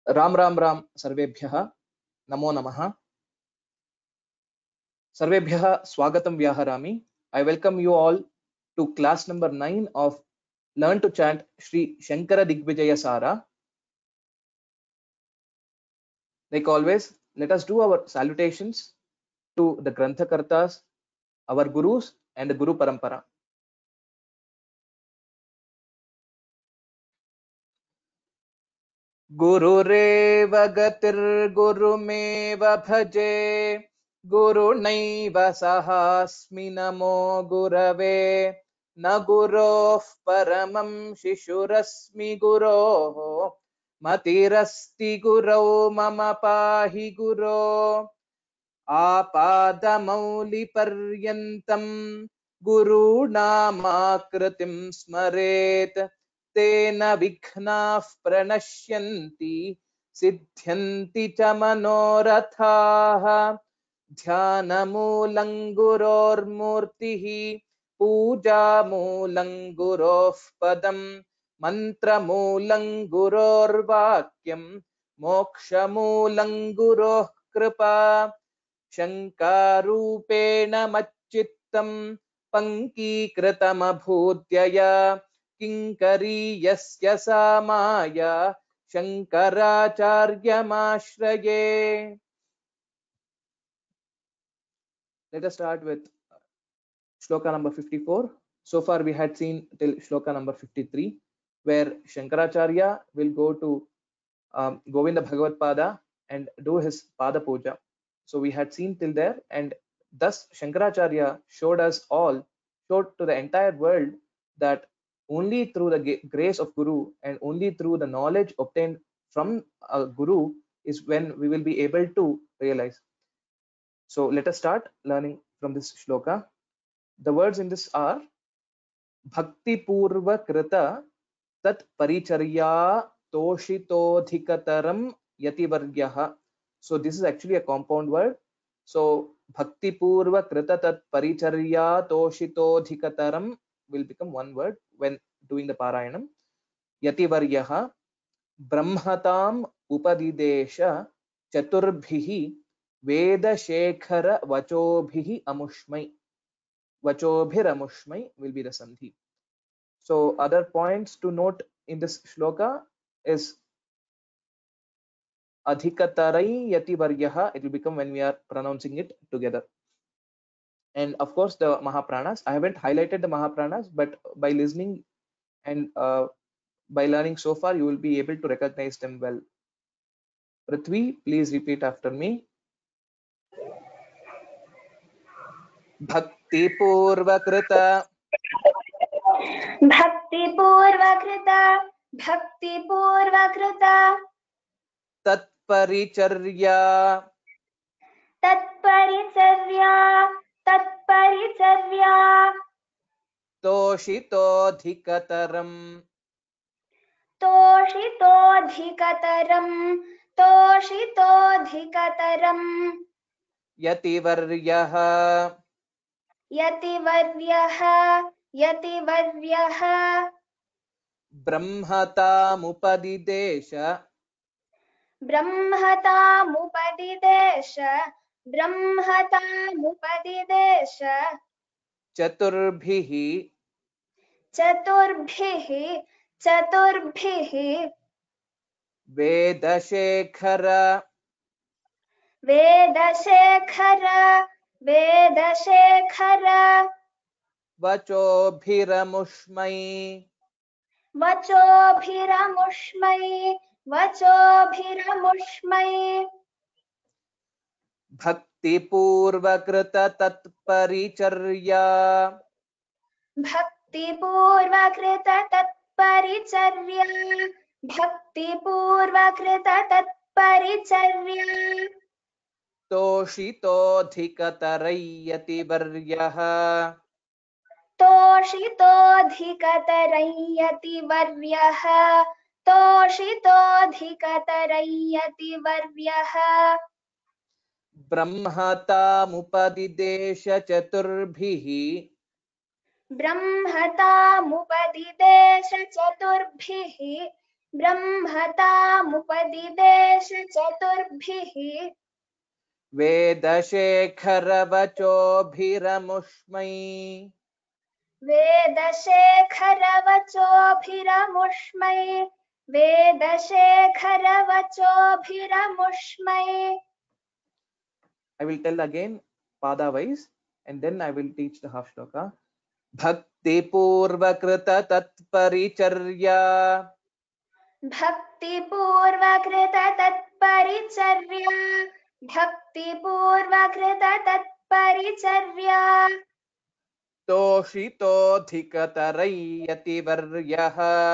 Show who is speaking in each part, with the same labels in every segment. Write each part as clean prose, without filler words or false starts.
Speaker 1: राम राम राम सर्वेभ्यः नमो नमः। सर्वेभ्यः स्वागतं व्याहरामि। I welcome you all to class number 9 of Learn to Chant Sri Shankara Digvijaya Sara. Like always, let us do our salutations to the Granthakartas, our Gurus and the Guru Parampara. गुरुरेव गतिर्गुरुमेव भजे गुरुनैव सहास्मि नमो गुरवे न गुरोः परमं शिशुरस्मि गुरोः मतिरस्ति गुरौ मम पाहि गुरो आपादमौलिपर्यन्तं गुरूणामाकृतिं स्मरेत् तेन विघ्नाः प्रणश्यन्ति सिद्ध्यन्ति च मनोरथाः। ध्यानमूलं गुरोर्मूर्तिः पूजामूलं गुरोः पदं मन्त्रमूलं गुरोर्वाक्यं मोक्षमूलं गुरोः कृपा। शङ्कारूपेण मच्चित्तं पङ्कीकृतमभूद्यया किङ्करीयस्य सा माया शङ्कराचार्यमाश्रये। Let us start with shloka number 54. So far we had seen till shloka number 53, where Shankaracharya will go to Govinda Bhagavad Pada and do his Pada Puja. So we had seen till there, and thus Shankaracharya showed to the entire world that only through the grace of Guru and only through the knowledge obtained from a Guru is when we will be able to realize. So let us start learning from this shloka. The words in this are Bhakti Purva Krita Tat Paricharya Toshitodhikataram Yativaryaha. So this is actually a compound word. So Bhakti Purva Krita Tat Paricharya Toshitodhikataram will become one word when doing the Parayanam. Yativaryaha Brahmatam Upadidesha Chaturbhihi Veda Shekhara Vachobhihi Amushmai. Vachobhiramushmai will be the sandhi. So other points to note in this shloka is adhikatarai yativaryaha. It will become when we are pronouncing it together. And of course the Mahapranas. I haven't highlighted the Mahapranas, but by listening and by learning so far, you will be able to recognize them well. Prithvi, please repeat after me. Bhakti Purvakrita.
Speaker 2: Bhakti Purvakrita. Bhakti Purvakrita.
Speaker 1: Tatparicharya.
Speaker 2: Tatparicharya. Tatparicharya.
Speaker 1: Toshitodhikataram.
Speaker 2: Toshitodhikataram. Toshitodhikataram.
Speaker 1: Yativaryaha.
Speaker 2: Yativaryaha. Yativaryaha.
Speaker 1: Brahmatamupadideša.
Speaker 2: Brahmatamupadideša. Brahmatamupadideša.
Speaker 1: Chaturbhihi.
Speaker 2: Chaturbhihi. Chaturbhihi.
Speaker 1: Vedashekhara.
Speaker 2: Vedashekhara. Vedashekhara.
Speaker 1: Vachobhiramushmai.
Speaker 2: Vachobhiramushmai. Vachobhiramushmai.
Speaker 1: Bhakti Purvakrita Tatparicharya.
Speaker 2: Bhakti Purvakrita Tatparicharya. Bhakti Purvakrita Tatparicharya.
Speaker 1: Toshitodhikatarai yativaryaha.
Speaker 2: Toshitodhikatarai yativaryaha. Toshitodhikatarai yativaryaha.
Speaker 1: Brahmatamupadideša chaturbhihi.
Speaker 2: Brahmatamupadideša chaturbhihi. ब्रह्मतामुपदिदेश चतुर्भिः
Speaker 1: वेदशेखरवचोभिरमुष्मै
Speaker 2: वेदशेखरवचोभिरमुष्मै वेदशेखरवचोभिरमुष्मै
Speaker 1: I will tell again pada wise and then I will teach the half shloka. Bhakti purvakrita tatparicharya
Speaker 2: भक्तिपूर्वकृत तत्परिचर्या भक्तिपूर्वकृत तत्परिचर्या
Speaker 1: तोषितोऽधिकतरयतिवर्यः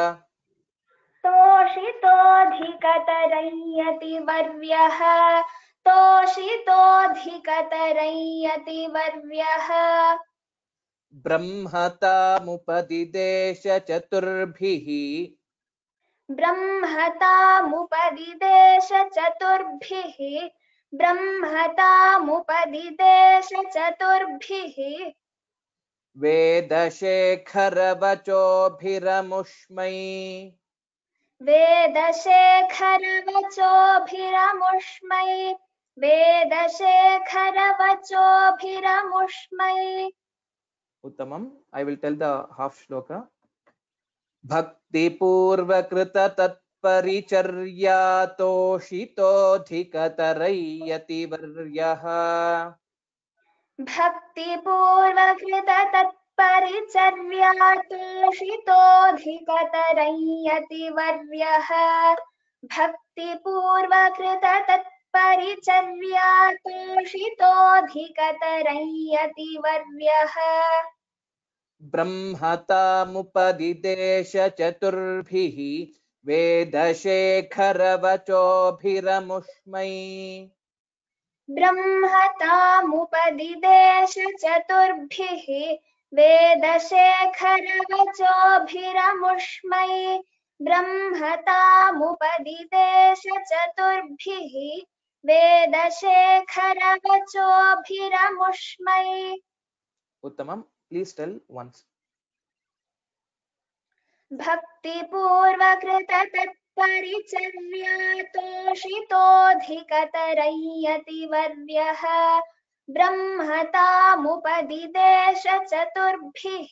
Speaker 2: तोषितोऽधिकतरयतिवर्यः तोषितोऽधिकतरयतिवर्यः
Speaker 1: ब्रह्मतामुपदिदेश चतुर्भिः
Speaker 2: ब्रह्मतामुपदिदेश चतुर्भिः ब्रह्मतामुपदिदेश चतुर्भिः
Speaker 1: वेदशेखरवचोभिरमुष्मै
Speaker 2: वेदशेखरवचोभिरमुष्मै वेदशेखरवचोभिरमुष्मै
Speaker 1: उत्तमम्. I will tell the half shloka. भक्तिपूर्वकृत तत्परिचर्या तोषितोऽधिकतरयतिवर्यः
Speaker 2: भक्तिपूर्वकृत तत्परिचर्या तोषितोऽधिकतरयतिवर्यः भक्तिपूर्वकृत तत्परिचर्या तोषितोऽधिकतरयतिवर्यः
Speaker 1: ब्रह्मतामुपदिदेश चतुर्भिः वेदशेखरवचोभिरमुष्मै
Speaker 2: ब्रह्मतामुपदिदेश चतुर्भिः वेदशेखरवचोभिरमुष्मै ब्रह्मतामुपदिदेश चतुर्भिः वेदशेखरवचोभिरमुष्मै
Speaker 1: उत्तमम्. Please tell once.
Speaker 2: भक्तिपूर्वकृत तत्परिचर्या तोषितोऽधिकतरयतिवर्यः ब्रह्मतामुपदिदेश चतुर्भिः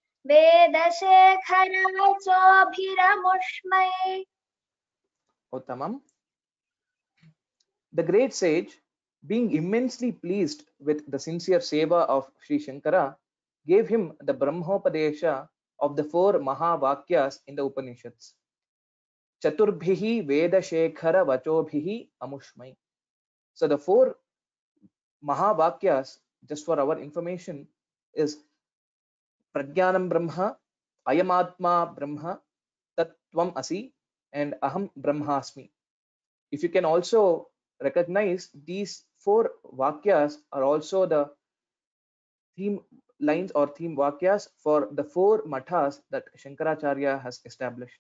Speaker 2: वेदशेखरवचोभिरमुष्मै
Speaker 1: Uttamam. The great sage, being immensely pleased with the sincere seva of Sri Shankara, gave him the Brahmopadesha of the 4 Mahavakyas in the Upanishads. Chaturbhihi Vedashekhara Vachobhihi Amushmai. So the 4 Mahavakyas, just for our information, is Prajnanam Brahma, Ayamatma Brahma, Tattvam Asi, and Aham Brahmasmi. If you can also recognize, these 4 Vakyas are also the theme lines or theme Vakyas for the 4 Mathas that Shankaracharya has established.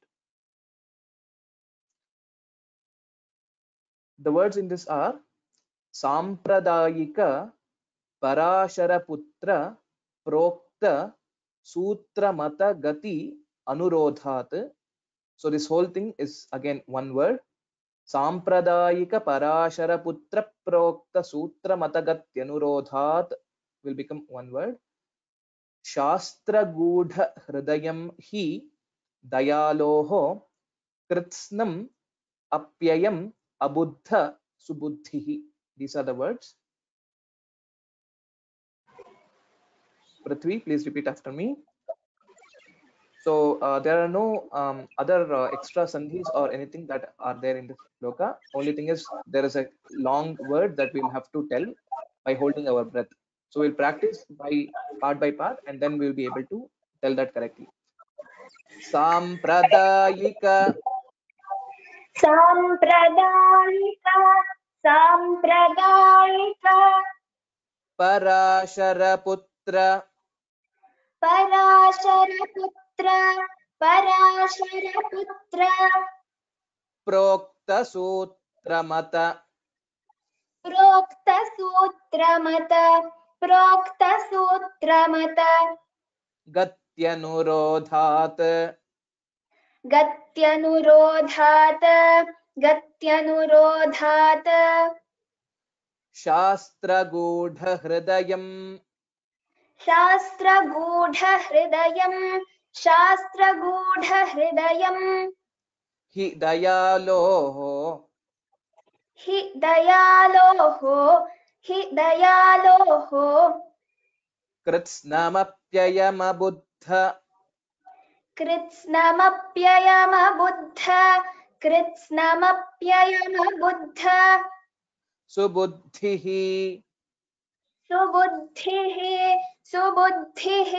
Speaker 1: The words in this are Sampradayika Parasharaputra Prokta Sutramata Gati Anurodhat. So this whole thing is again one word. Sampradayika Parasharaputra Prokta Sutramata Gati Anurodhat will become one word. Shastra Gudha Hridayam Hi Dayaloho Kritsnam Apyayam Abuddha Subuddhihi. These are the words. Prithvi, please repeat after me. So there are no other extra sandhis or anything that are there in this shloka. Only thing is there is a long word that we'll have to tell by holding our breath. So we'll practice by part and then we'll be able to tell that correctly. Sampradayika Parasharaputra Prokta Sutramata Gatyanurodhat
Speaker 2: गत्यनुरोधात् गत्यनुरोधात्
Speaker 1: शास्त्रगूढहृदयम्
Speaker 2: शास्त्रगूढहृदयम् शास्त्रगूढहृदयम्
Speaker 1: हि दयालोः
Speaker 2: हि दयालोः हि दयालोः
Speaker 1: कृत्स्नमप्ययमबुद्ध
Speaker 2: कृत्स्नमप्ययमबुद्ध कृत्स्नमप्ययमबुद्ध
Speaker 1: सुबुद्धिः.
Speaker 2: सुबुद्धिः सुबुद्धिः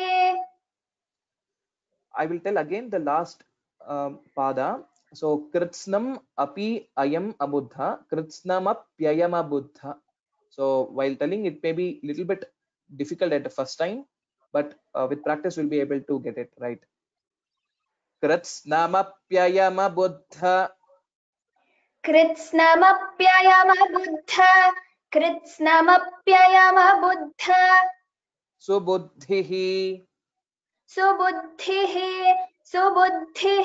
Speaker 1: I will tell again the last pada. So kritsnam api ayam abuddha, kritsnamapyayam abuddha. So while telling it may be little bit difficult at the first time, but with practice we'll be able to get it right. Kritsnamapyayam abuddha.
Speaker 2: कृत्स्नमप्ययमबुद्ध कृत्स्नमप्ययमबुद्ध
Speaker 1: सुबुद्धिः.
Speaker 2: सुबुद्धिः सुबुद्धिः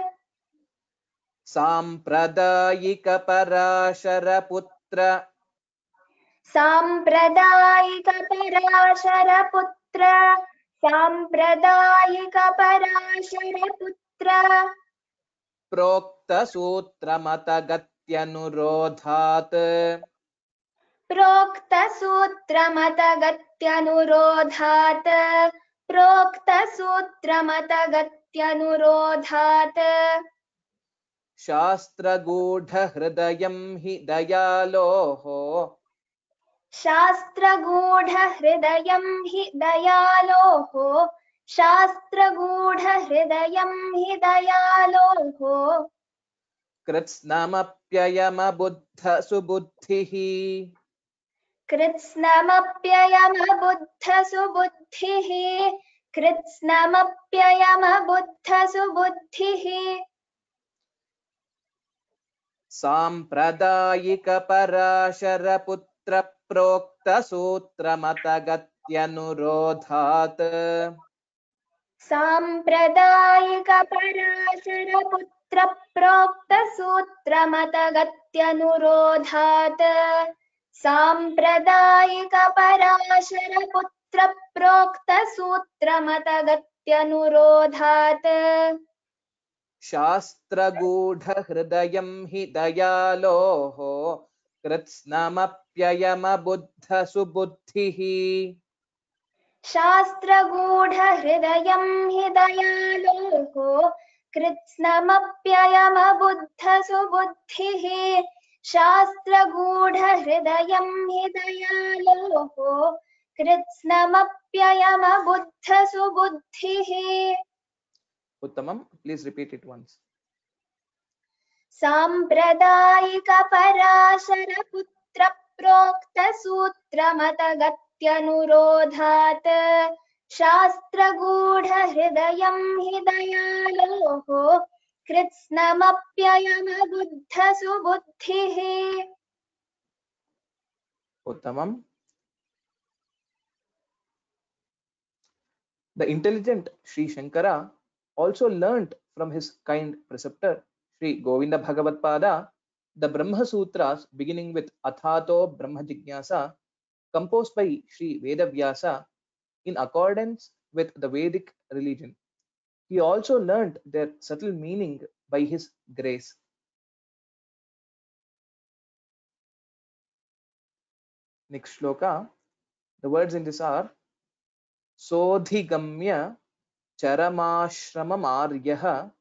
Speaker 1: साम्प्रदायिकपराशरपुत्र
Speaker 2: साम्प्रदायिकपराशरपुत्र साम्प्रदायिकपराशरपुत्र
Speaker 1: प्रोक्तसूत्रमतगत्यनुरोधात्
Speaker 2: प्रोक्तसूत्रमतगत्यनुरोधात् प्रोक्तसूत्रमतगत्यनुरोधात्
Speaker 1: शास्त्रगूढहृदयं हि दयालोः
Speaker 2: शास्त्रगूढहृदयं हि दयालोः शास्त्रगूढहृदयं हि दयालोः
Speaker 1: कृत्स्नमप्ययमबुद्ध सुबुद्धिः
Speaker 2: कृत्स्नमप्ययमबुद्ध सुबुद्धिः कृत्स्नमप्ययमबुद्ध सुबुद्धिः
Speaker 1: साम्प्रदायिकपराशरपुत्रप्रोक्तसूत्रमतगत्यनुरोधात्
Speaker 2: साम्प्रदायिकपराशरपुत्रप्रोक्तसूत्रमतगत्यनुरोधात् साम्प्रदायिकपराशरपुत्रप्रोक्तसूत्रमतगत्यनुरोधात्
Speaker 1: शास्त्रगूढहृदयं हि दयालोः कृत्स्नमप्ययमबुद्ध सुबुद्धिः
Speaker 2: शास्त्रगूढहृदयं हि दयालोः कृत्स्नमप्ययमबुद्ध सुबुद्धिः शास्त्रगूढहृदयं हि दयालोः कृत्स्नमप्ययमबुद्ध सुबुद्धिः
Speaker 1: उत्तमं. Please repeat it once.
Speaker 2: साम्प्रदायिकपराशरपुत्रप्रोक्तसूत्रमतगत्यनुरोधात् शास्त्रगूढहृदयं हि दयालोः कृत्स्नमप्ययमबुद्ध सुबुद्धिः
Speaker 1: उत्तमं. The intelligent Sri Shankara also learnt from his kind preceptor Sri Govinda Bhagavat Pada the Brahma Sutras beginning with Athato Brahma Jignasa composed by Sri Vedavyasa in accordance with the Vedic religion. He also learnt their subtle meaning by his grace. Next shloka, the words in this are Sodhigamya Charamashramamaryah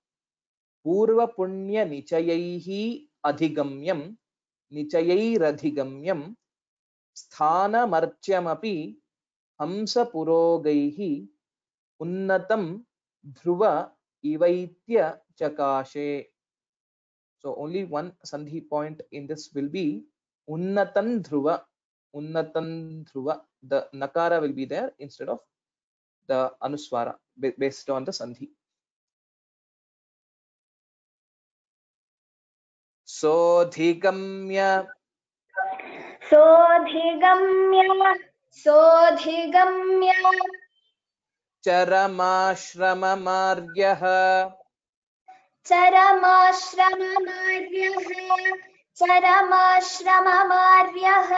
Speaker 1: पूर्वपुण्यनिचयैः अधिगम्यं निचयैरधिगम्यं स्थानमर्च्यमपि हंसपुरोगैः उन्नतं Dhruva इवैत्य चकाशे. So only one sandhi point in this will be unnatan dhruva. Unnatan dhruva. The nakara will be there instead of the anuswara based on the sandhi. Sodhigamya
Speaker 2: सोऽधिगम्य
Speaker 1: चरमाश्रममार्यः
Speaker 2: चरमाश्रममार्यः चरमाश्रममार्यः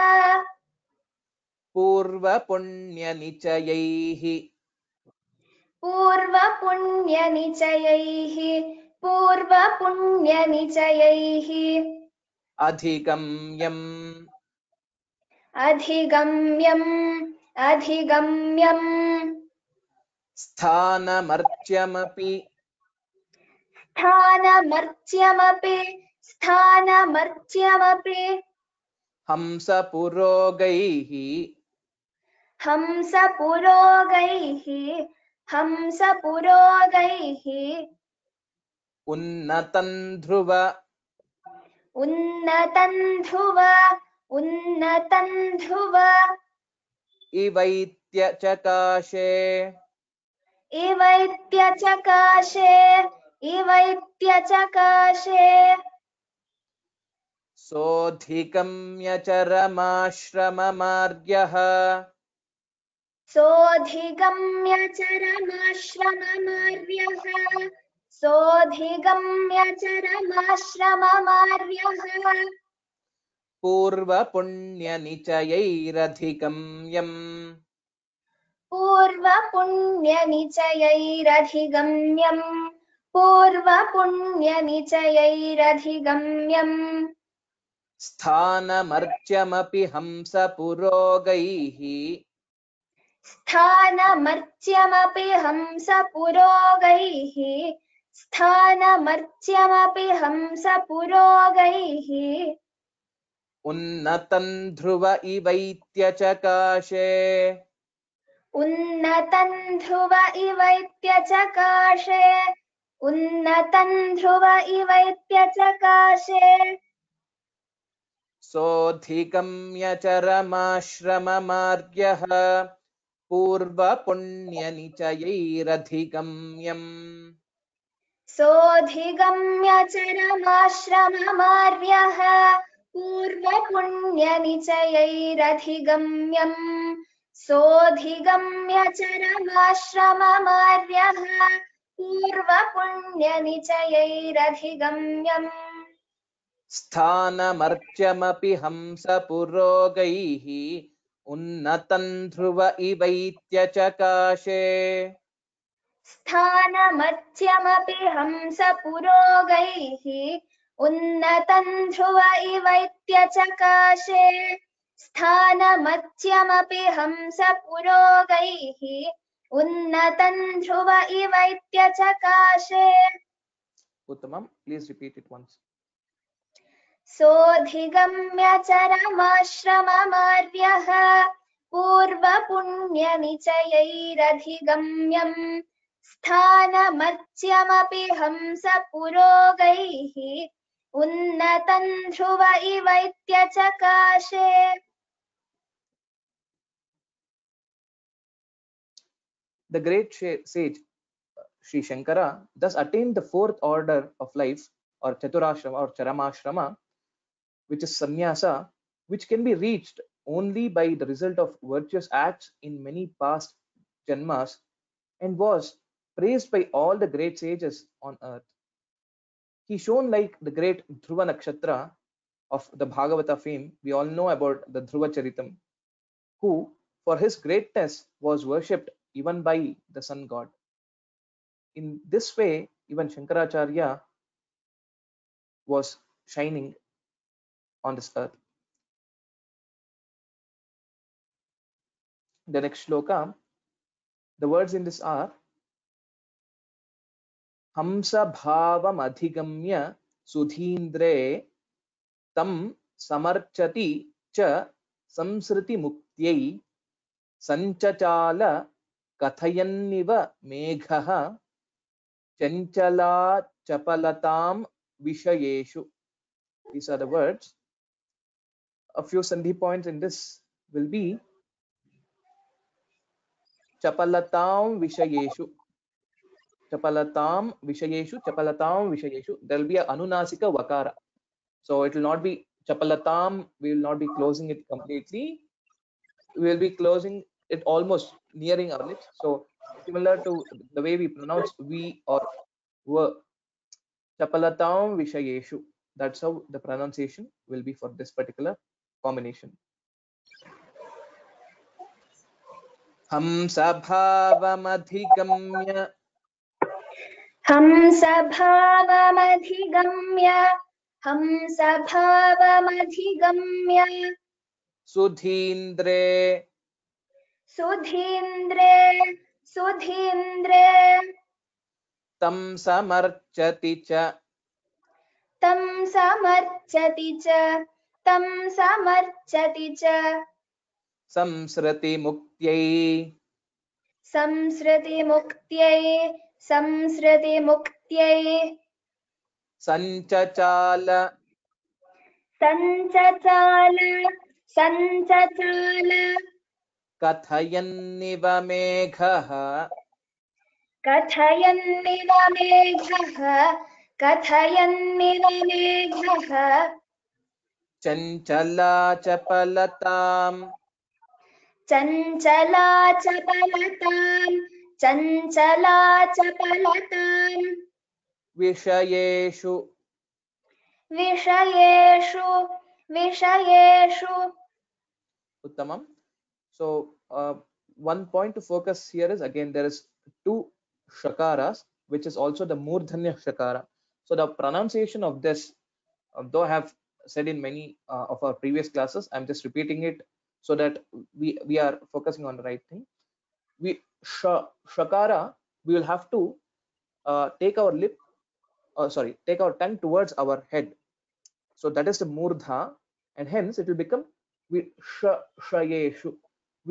Speaker 1: पूर्वपुण्यनिचयैः
Speaker 2: पूर्वपुण्यनिचयैः पूर्वपुण्यनिचयैः
Speaker 1: अधिगम्यम्
Speaker 2: अधिगम्यम् अधिगम्यम्
Speaker 1: स्थानमर्च्यमपि
Speaker 2: स्थानमर्च्यमपि स्थानमर्च्यमपि
Speaker 1: हंसपुरोगैः
Speaker 2: हंसपुरोगैः हंसपुरोगैः
Speaker 1: उन्नतं ध्रुव
Speaker 2: उन्नतं ध्रुव उन्नतं ध्रुव
Speaker 1: इवैत्यचकाशे
Speaker 2: इवैत्यचकाशे इवैत्यचकाशे
Speaker 1: सोऽधिगम्यचरमाश्रममार्ग्यः
Speaker 2: सोऽधिगम्य चरमाश्रममार्यः सोऽधिगम्य चरमाश्रममार्यः
Speaker 1: पूर्वपुण्यनिचयैरधिगम्यम्
Speaker 2: पूर्वपुण्यनिचयैरधिगम्यम् पूर्वपुण्यनिचयैरधिगम्यम्
Speaker 1: स्थानमर्च्यमपि हंसपुरोगैः
Speaker 2: स्थानमर्च्यमपि हंसपुरोगैः स्थानमर्च्यमपि हंसपुरोगैः
Speaker 1: उन्नतं ध्रुव इवैत्यचकाशे
Speaker 2: उन्नतं ध्रुव इवैत्यचकाशे उन्नतं ध्रुव इवैत्यचकाशे
Speaker 1: सोऽधिगम्यचरमाश्रममार्ग्यः पूर्वपुण्यनिचयैरधिगम्यम्
Speaker 2: सोऽधिगम्य चरमाश्रममार्यः पूर्वपुण्यनिचयैरधिगम्यम् सोऽधिगम्य चरमाश्रममार्यः पूर्वपुण्यनिचयैरधिगम्यम्
Speaker 1: स्थानमर्च्यमपि हंसपुरोगैः उन्नतं ध्रुव इवैत्यचकाशे
Speaker 2: स्थानमर्च्यमपि हंसपुरोगैः उन्नतं ध्रुव इवैत्यचकाशे स्थानमर्च्यमपि हंसपुरोगैः उन्नतं ध्रुव इवैत्यचकाशे
Speaker 1: उत्तमम्. Please repeat it once.
Speaker 2: सोऽधिगम्य चरमाश्रममार्यः पूर्वपुण्यनिचयैरधिगम्यम् स्थानमर्च्यमपि हंसपुरोगैः उन्नतं Dhruva इवैत्यचकाशे
Speaker 1: The great sage Sri Shankara thus attained the fourth order of life, or Chaturashrama or Charamashrama, which is sannyasa, which can be reached only by the result of virtuous acts in many past janmas, and was praised by all the great sages on earth. He shone like the great Dhruva Nakshatra of the Bhagavata fame. We all know about the Dhruva Charitam, who for his greatness was worshipped even by the sun god. In this way, even Shankaracharya was shining on this earth. The next shloka, the words in this are Hamsa bhavam adhigamya sudhindre tam samarchati cha samsriti muktyai sanchachala kathayanniva meghaha chanchala chapalatam vishayeshu. These are the words. A few sandhi points in this will be chapalatam vishayeshu. Chapalatam vishayeshu, chapalatam vishayeshu. There will be an anunasika vakara. So it will not be chapalatam, we will not be closing it completely. We will be closing it almost nearing our lips. So similar to the way we pronounce we or w. chapalatam vishayeshu. That's how the pronunciation will be for this particular combination. Hamsabhavamadhigamya
Speaker 2: हंसभावमधिगम्य
Speaker 1: sudhindre
Speaker 2: सुधीन्द्रे
Speaker 1: tam samarchati cha
Speaker 2: तं समर्चति च
Speaker 1: samsrati muktyai
Speaker 2: संस्कृतिमुक्त्यै
Speaker 1: sanchachala
Speaker 2: सञ्चचाल
Speaker 1: कथयन्निव मेघः
Speaker 2: कथयन्निव मेघः
Speaker 1: चञ्चला चपलताम्
Speaker 2: चञ्चला चपलताम्
Speaker 1: विषयेषु उत्तमम्. So one point to focus here is, again, there is two shakaras, which is also the murdhanya shakara. So the pronunciation of this, though I have said in many of our previous classes, I'm just repeating it so that we are focusing on the right thing. Shakara, we will have to take our tongue towards our head. So that is the murdha, and hence it will become vishayeshu.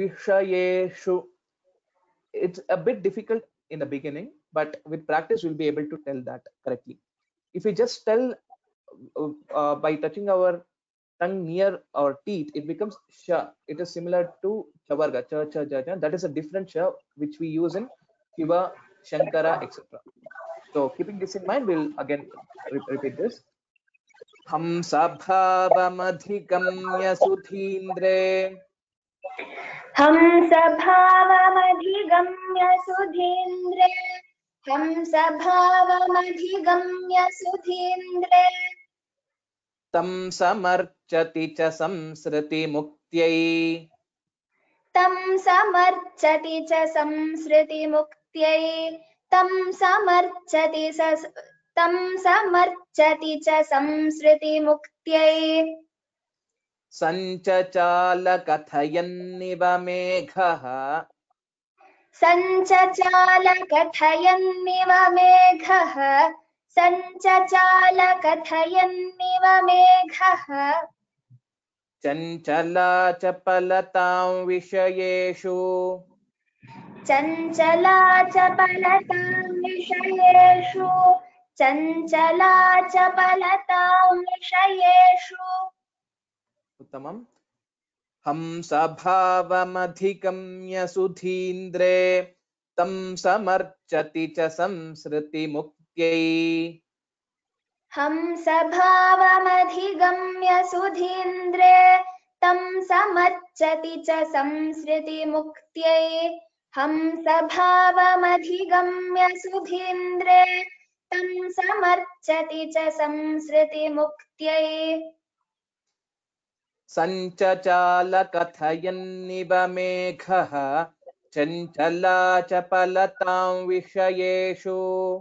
Speaker 1: It's a bit difficult in the beginning, but with practice we'll be able to tell that correctly. If we just tell by touching our tongue near our teeth, it becomes sha. It is similar to chavarga, cha, cha, ja, ja. That is a different sha which we use in Shiva, Shankara, etc. So keeping this in mind, we'll again repeat this. हंसभावमधिगम्य सुधीन्द्रे तं समर्चति च संसृतिमुक्त्यै संचचाल कथयन्निव मेघः चञ्चला चपलतां विषयेषु उत्तमम्. हंसभावमधिगम्य सुधीन्द्रे तं समर्चति च संसृतिमुक्त्यै
Speaker 2: हंसभावमधिगम्य सुधीन्द्रे तं समर्चति च संसृतिमुक्त्यै हंसभावमधिगम्य सुधीन्द्रे तं समर्चति च संसृतिमुक्त्यै
Speaker 1: संचचाल कथयन्निव मेघः चञ्चला चपलतां विषयेषु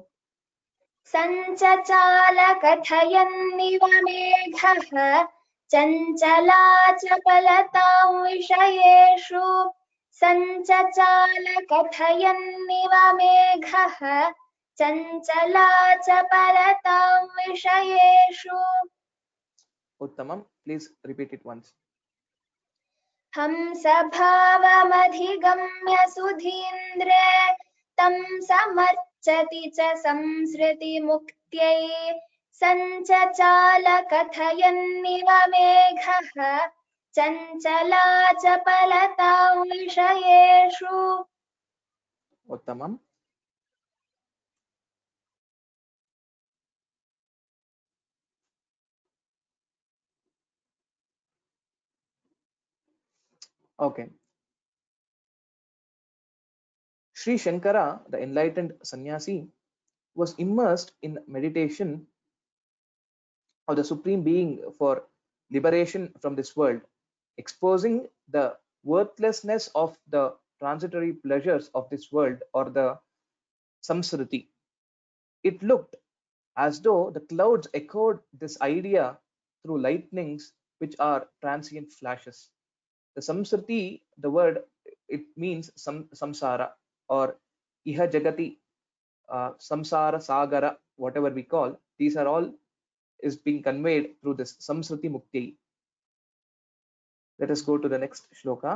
Speaker 2: संचचाल कथयन्निव मेघः चञ्चला चपलतां विषयेषु संचचाल कथयन्निव मेघः चञ्चला चपलतां विषयेषु.
Speaker 1: उत्तमम्. Please repeat it once.
Speaker 2: हंसभावमधिगम्य सुधीन्द्रे तं समर्चति च संसृतिमुक्त्यै संचचाल कथयन्निव मेघः चञ्चला चपलतां विषयेषु.
Speaker 1: उत्तमम्. Okay. Sri Shankara, the enlightened sannyasi, was immersed in meditation or the supreme being for liberation from this world, exposing the worthlessness of the transitory pleasures of this world, or the samsriti. It looked as though the clouds echoed this idea through lightnings which are transient flashes. The samsriti, the word, it means samsara, or iha jagati, samsara sagara, whatever we call. These are all is being conveyed through this samsriti mukti. Let us go to the next shloka.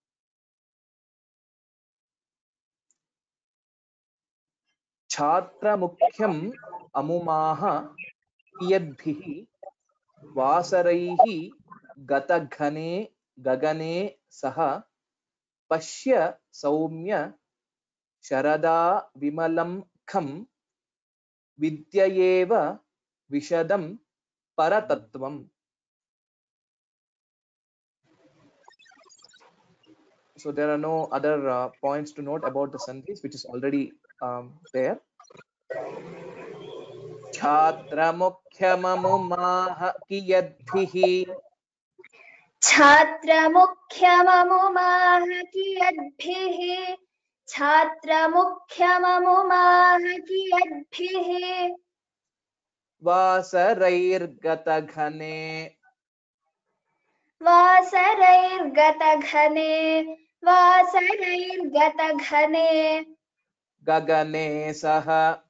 Speaker 1: Chhatra mukhyam amumaha kiyadbhih vasaraihi gataghane gagane saha pashya saumya sharada vimalam kham vidyayeva vishadam paratatvam. So there are no other points to note about the sandhis, which is already there. Chhatra mukhyamamumah kiyadbhihi.
Speaker 2: छात्रमुख्यममुमाह कियद्भिः छात्रमुख्यममुमाह कियद्भिः
Speaker 1: वासरैर्गतघने
Speaker 2: वासरैर्गतघने वासरैर्गतघने
Speaker 1: गगने सह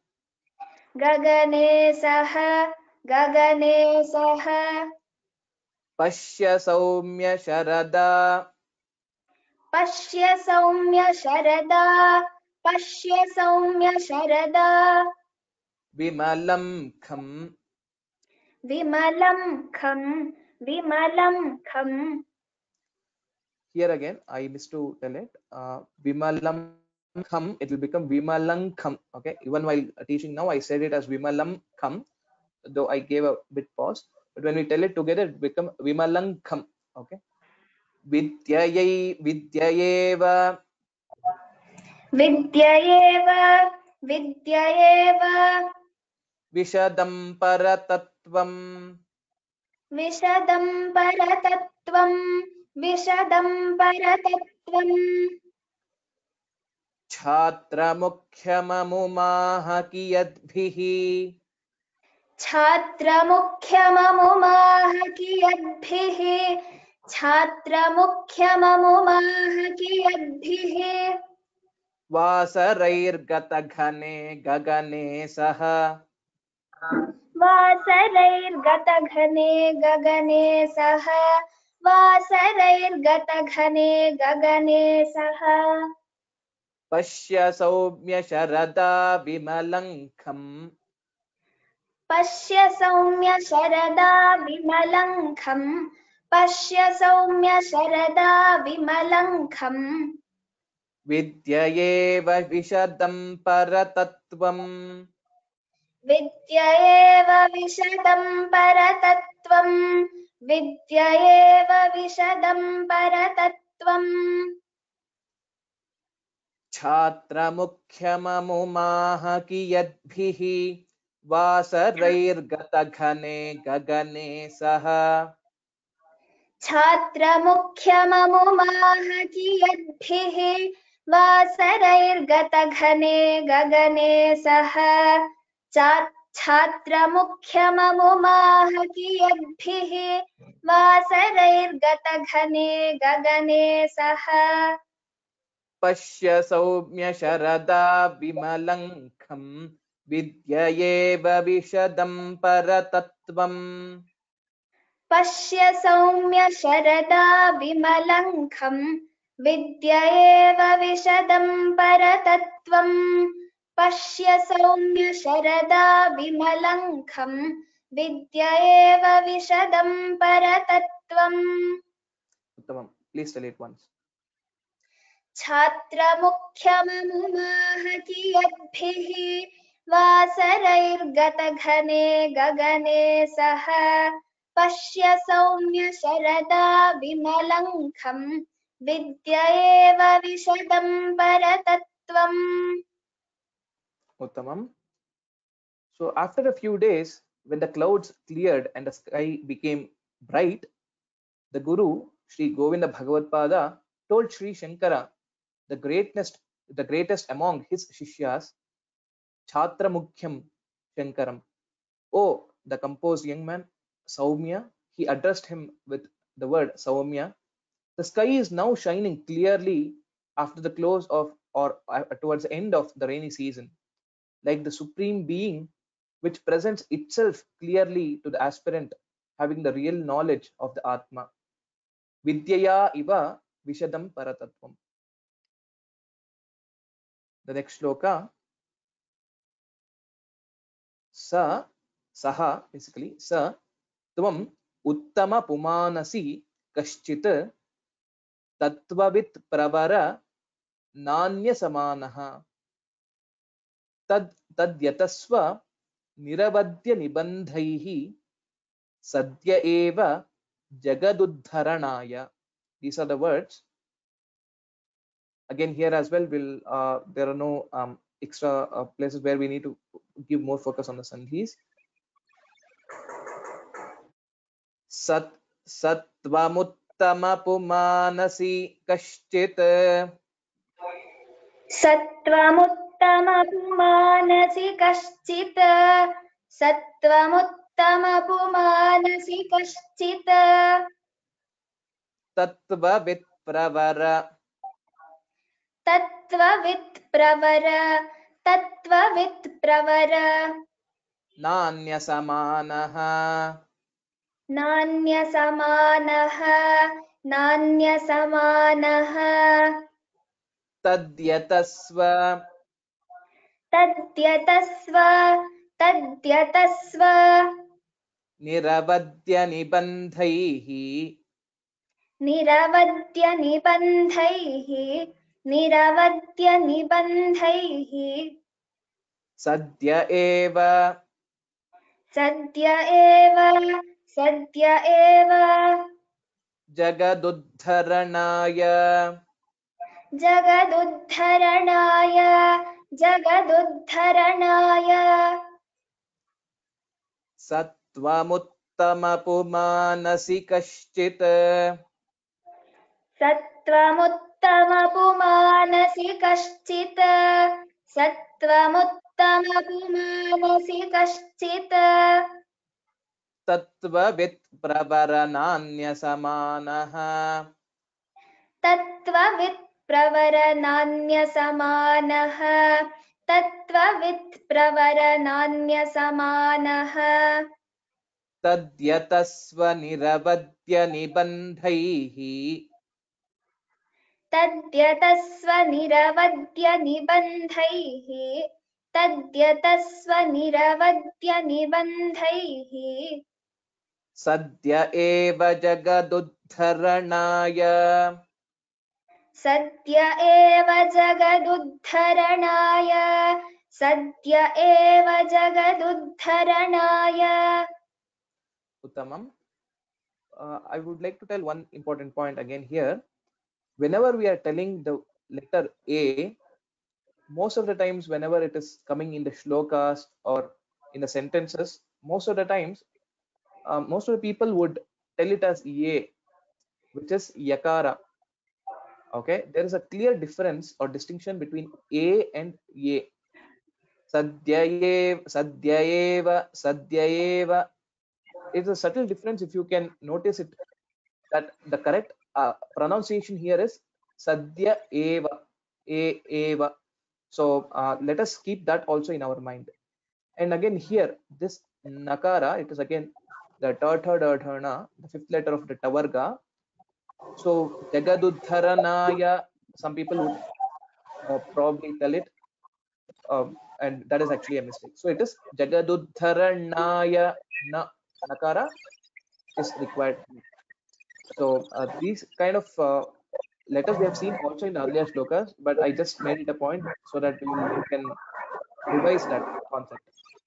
Speaker 2: गगने सह गगने सह
Speaker 1: पश्य सौम्य शरदा
Speaker 2: पश्य सौम्य शरदा पश्य सौम्य शरदा
Speaker 1: विमलं खं
Speaker 2: विमलं खं विमलं खं.
Speaker 1: Here again I missed to tell it. Vimalam kham, it will become vimalang kham. Okay, even while teaching now I said it as vimalam kham, though I gave a bit pause, but when we tell it together it become vimalang kham. Okay, vidyayeva
Speaker 2: विद्ययेव विद्ययेव
Speaker 1: vishadam paratatvam
Speaker 2: विशदं परतत्त्वं विशदं परतत्त्वम्.
Speaker 1: छात्र मुख्यममुमाह कियद्भिः
Speaker 2: छात्रमुख्यममुमाह कियद्भिः छात्रमुख्यममुमाह कियद्भिः
Speaker 1: वासरैर्गतघने गगने सह
Speaker 2: वासरैर्गतघने गगने सह वासरैर्गतघने गगने सह
Speaker 1: पश्य सौम्य शरदा विमलङ्खम्
Speaker 2: पश्य सौम्य शरदा विमलङ्खम् पश्य सौम्य शरदा विमलङ्खम्
Speaker 1: विद्ययेव विशदं परतत्त्वम्
Speaker 2: विद्ययेव विशदं परतत्त्वम् विद्ययेव विशदं परतत्त्वम्.
Speaker 1: छात्रमुख्यममुमाह कियद्भिः वासरैर्गतघने गगने सह
Speaker 2: छात्रमुख्यममुमाह कियद्भिः वासरैर्गतघने गगने सह छात्रमुख्यममुमाह कियद्भिः वासरैर्गतघने गगने सह
Speaker 1: पश्य सौम्य शरदा विमलङ्खम् विद्ययेव विशदं परतत्त्वम्
Speaker 2: पश्य सौम्य शरदा विमलङ्खम् विद्ययेव विशदं परतत्त्वम् पश्य सौम्य शरदा विमलङ्खम् विद्ययेव विशदं परतत्त्वम्.
Speaker 1: उत्तमम्. Please tell it once.
Speaker 2: छात्रमुख्यममुमाह कियद्भिः वासरैर्गतघने गगने सह पश्य सौम्य शरदा विमलङ्खम् विद्ययेव विशदं परतत्त्वम्.
Speaker 1: Uttamam. So after a few days, when the clouds cleared and the sky became bright, the Guru, Sri Govinda Bhagavatpada, told Sri Shankara, the greatest among his Shishyas, Chhatra Mukhyam Shankaram. Oh, the composed young man, Saumya, he addressed him with the word Saumya. The sky is now shining clearly after the close of or towards the end of the rainy season, like the supreme being which presents itself clearly to the aspirant having the real knowledge of the Atma. Vidyaya iva vishadam paratatvam. The next shloka. Saha, basically, sa tvam uttama pumanasi kaschit tattvavit pravara nanya samanaha tadyatasva niravadya nibandhaihi sadya eva jagaduddharanaya. These are the words. Again, here as well, there are no extra places where we need to give more focus on the sandhis. Sattvamuttama pumanasi kaschit.
Speaker 2: Sattvamuttama pumanasi kaschit. Sattvamuttama pumanasi kaschit.
Speaker 1: Tattvavit pravara.
Speaker 2: Tattvavit pravara. Tattvavit pravara.
Speaker 1: Nanya samanaha.
Speaker 2: Nanya samanaha. Nanya samanaha.
Speaker 1: Tadyatasva.
Speaker 2: Tadyatasva. Tadyatasva.
Speaker 1: Niravadya nibandhaihi.
Speaker 2: Niravadya nibandhaihi. Niravadya nibandhaihi.
Speaker 1: Sadya eva.
Speaker 2: Sadya eva. Sadya eva.
Speaker 1: Jagaduddharanaya.
Speaker 2: Jagaduddharanaya. Jagaduddharanaya.
Speaker 1: Sattvamuttama pumanasi kaschit.
Speaker 2: Sattvamuttama pumanasi kaschit. Sattvamuttama pumanasi kaschit.
Speaker 1: Tattvavit pravarananya samanaha.
Speaker 2: Tattvavit pravarananya samanaha. Tattvavit pravarananya samanaha.
Speaker 1: Tadyatasva niravadya nibandhaihi.
Speaker 2: Tadyatasva niravadya nibandhaihi. Tadyatasva niravadya nibandhaihi.
Speaker 1: Sadya eva jagaduddharanaya.
Speaker 2: Sadya eva jagaduddharanaya. Sadya eva jagaduddharanaya.
Speaker 1: Uttamam. I would like to tell one important point again here. Whenever we are telling the letter A, most of the times whenever it is coming in the shlokas or in the sentences, most of the times, most of the people would tell it as A, which is yakara. Okay, there is a clear difference or distinction between A and A. Sadyaeva, Sadyaeva, Sadyaeva. It's a subtle difference if you can notice it, that the correct pronunciation here is Sadya Eva, Eva. So let us keep that also in our mind. And again here, this Nakara, it is again the the fifth letter of the Tavarga. So Jagaduddharanaya, some people would probably tell it, and that is actually a mistake. So it is Jagaduddharanaya, Nakara is required. So these kind of letters we have seen also in earlier shlokas, but I just made it a point so that we can revise that concept.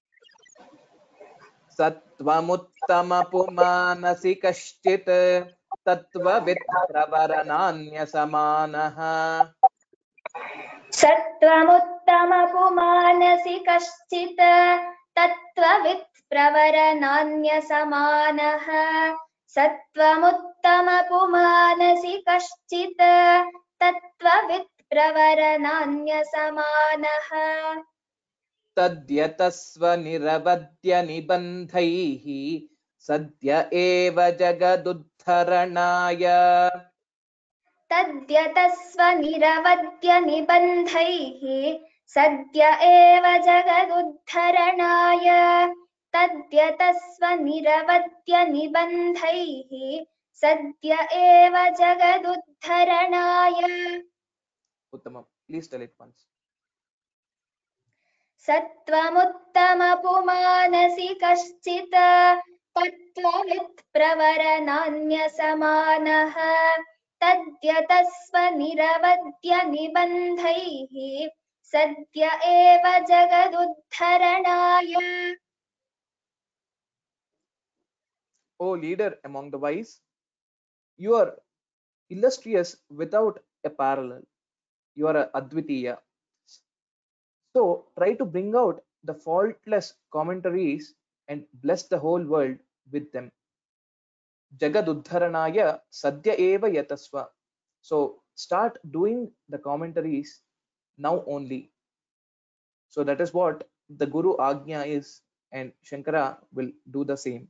Speaker 1: Sattvamuttama pumanasi kaschit tattvavit pravarananya samanaha.
Speaker 2: Sattvamuttama pumanasi kaschit तत्त्ववित् प्रवर नान्यसमानः सत्त्वमुत्तमपुमानसि कश्चित् तत्त्ववित् प्रवर नान्यसमानः
Speaker 1: तद्यतस्व निरवद्य निबन्धैः सद्य एव जगदुद्धरणाय
Speaker 2: तद्यतस्व निरवद्य निबन्धैः सद्य एव जगदुद्धरणाय तद्यतस्व निरवद्य निबन्धैः सद्य एव जगदुद्धरणाय
Speaker 1: उत्तमम् please tell it once
Speaker 2: सत्त्वमुत्तमपुमानसि कश्चित् तत्त्ववित् प्रवर नान्यसमानः तद्यतस्व निरवद्य निबन्धैः सद्य एव जगदुद्धरणाय
Speaker 1: O leader among the wise, you are illustrious without a parallel. You are a Advitiya. So try to bring out the faultless commentaries and bless the whole world with them. Jagaduddharanaya sadya eva yatasva. So start doing the commentaries now only. So that is what the Guru Agnya is, and Shankara will do the same.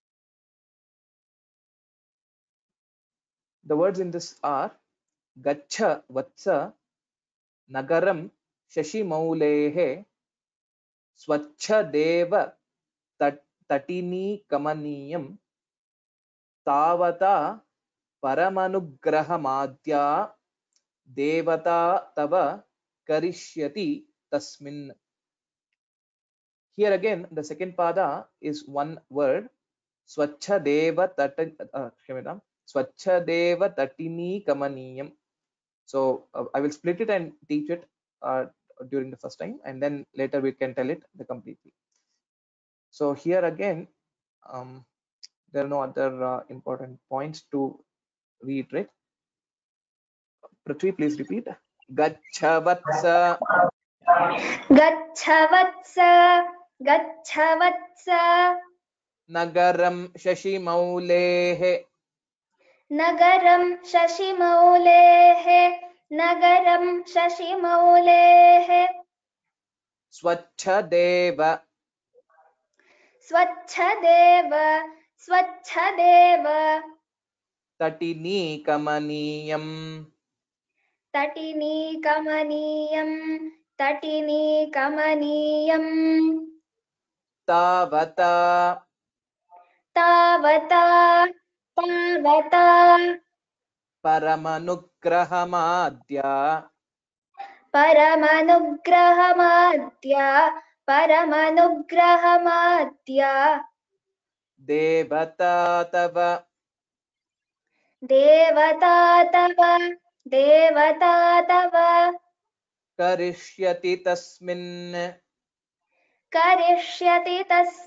Speaker 1: The words in this are Gacha Vatsa Nagaram Shashimaulehe Swachha Deva Tatini Kamaniyam Tavata Paramanugrahamadya Devata Tava Karishyati Tasmin. Here again, the second pada is one word. Swachha Deva Swachha Deva Tatini Kamaniyam. So I will split it and teach it during the first time, and then later we can tell it the completely. So here again, there are no other important points to reiterate. Prithvi, please repeat. Gacha Vatsa
Speaker 2: गच्छ वत्स
Speaker 1: Nagaram Shashimaulehe
Speaker 2: नगरं शशिमौलेः
Speaker 1: Swachha Deva
Speaker 2: स्वच्छदेव
Speaker 1: Tatini Kamaniyam
Speaker 2: तटिनी कमनीयं
Speaker 1: Tavata
Speaker 2: तावता
Speaker 1: Paramanugrahamadya
Speaker 2: परमनुग्रहमाद्या
Speaker 1: Devata Tava
Speaker 2: देवता तव
Speaker 1: Karishyati Tasmin.
Speaker 2: करिष्यति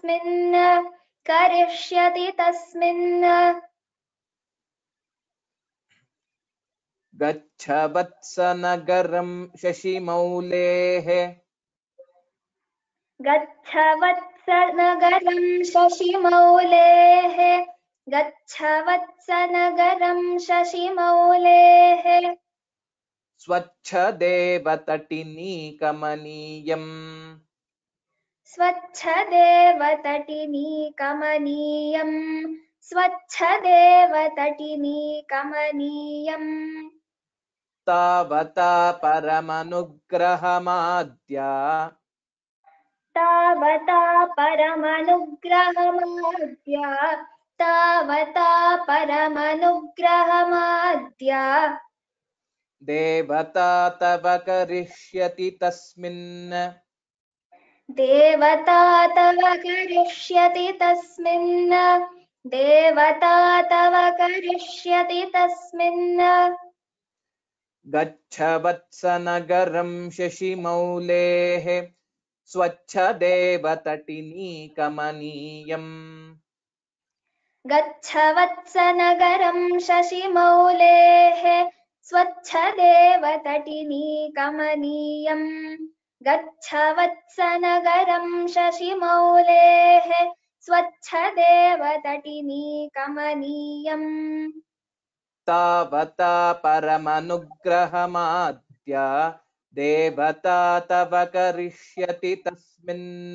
Speaker 2: तस्मिन्
Speaker 1: Gacha Vatsa Nagaram Shashimaulehe
Speaker 2: गच्छ वत्स नगरं शशिमौलेः
Speaker 1: Swachha Deva Tatini Kamaniyam
Speaker 2: स्वच्छदेव तटिनी कमनीयम्
Speaker 1: Tavata Paramanugrahamadya
Speaker 2: तावता परमनुग्रहमाद्या
Speaker 1: Devata Tava Karishyati Tasmin.
Speaker 2: देवता तव करिष्यति तस्मिन्
Speaker 1: Gacha Vatsa Nagaram Shashimaulehe Swachha Deva Tatini Kamaniyam
Speaker 2: गच्छ वत्स नगरं शशिमौलेः स्वच्छदेव तटिनी कमनीयम् गच्छ वत्सनगरं शशिमौलेः स्वच्छदेवतटिनी कमनीयम्
Speaker 1: तावता परमनुग्रहमाद्य देवता तव करिष्यति तस्मिन्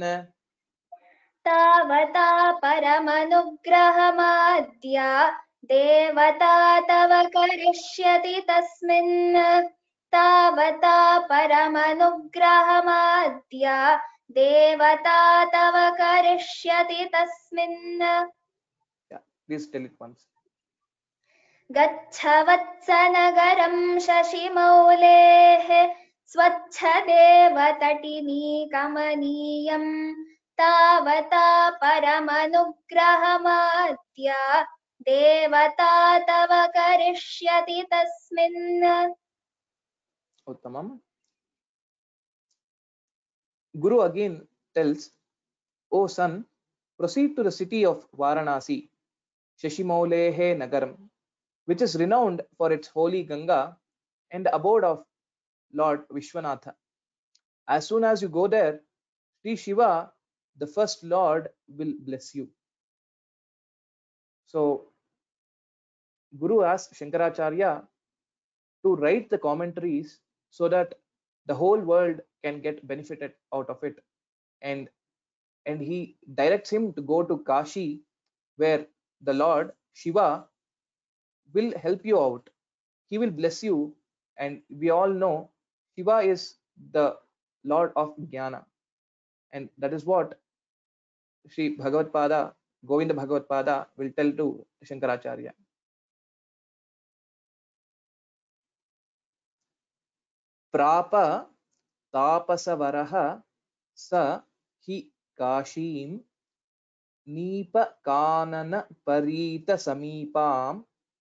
Speaker 2: तावता परमनुग्रहमाद्य देवता तव करिष्यति तस्मिन् तावता परमनुग्रहमाद्य देवता तव करिष्यति तस्मिन्
Speaker 1: Please tell it once.
Speaker 2: गच्छ वत्सनगरं शशिमौलेः स्वच्छदेवतटिनी कमनीयम् तावता परमनुग्रहमाद्य देवता तव करिष्यति तस्मिन्
Speaker 1: Uttamam. Guru again tells, O son, proceed to the city of Varanasi, Shashimaulehe Nagaram, which is renowned for its holy Ganga and the abode of Lord Vishwanatha. As soon as you go there, Sri Shiva, the first Lord, will bless you. So, Guru asked Shankaracharya to write the commentaries so that the whole world can get benefited out of it. And he directs him to go to Kashi, where the Lord Shiva will help you out. He will bless you, and we all know Shiva is the Lord of Jnana, and that is what Sri Bhagavad Pada, Govinda Bhagavad Pada will tell to Shankaracharya. Prapa tapasavaraha sa hi kashim nipa kanana parita samipam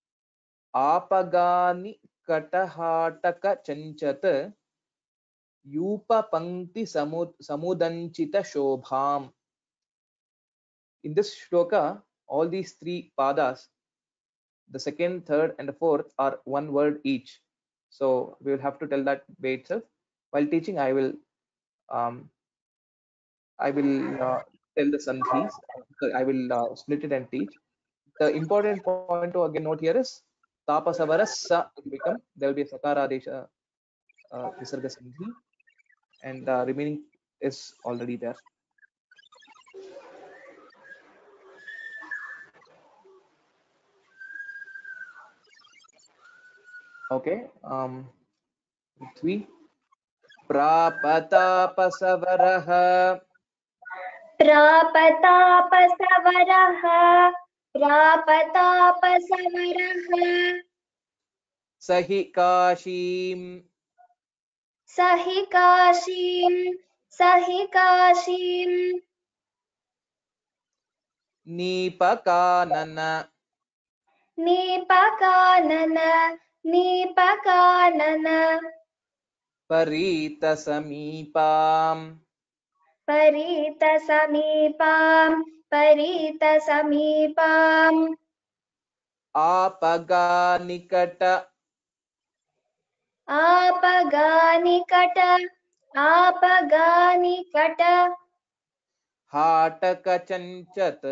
Speaker 1: आपगानि कटहाटक चंचत यूप पंक्ति समुदंचित शोभाम. In this shloka, all these three padas, the second, third, and the fourth, are one word each. So we will have to tell that way itself. While teaching, I will tell the sandhis. I will split it and teach. The important point to again note here is tapasavaras sa will become, there will be a sakara desha visarga sandhi, and the remaining is already there. Okay. Prithvi. प्रापतापसवरः
Speaker 2: प्रापतापसवरः
Speaker 1: सहि काशीम् नीपकानन
Speaker 2: परीतसमीपाम्
Speaker 1: आपगानिकट हाटकचञ्चत्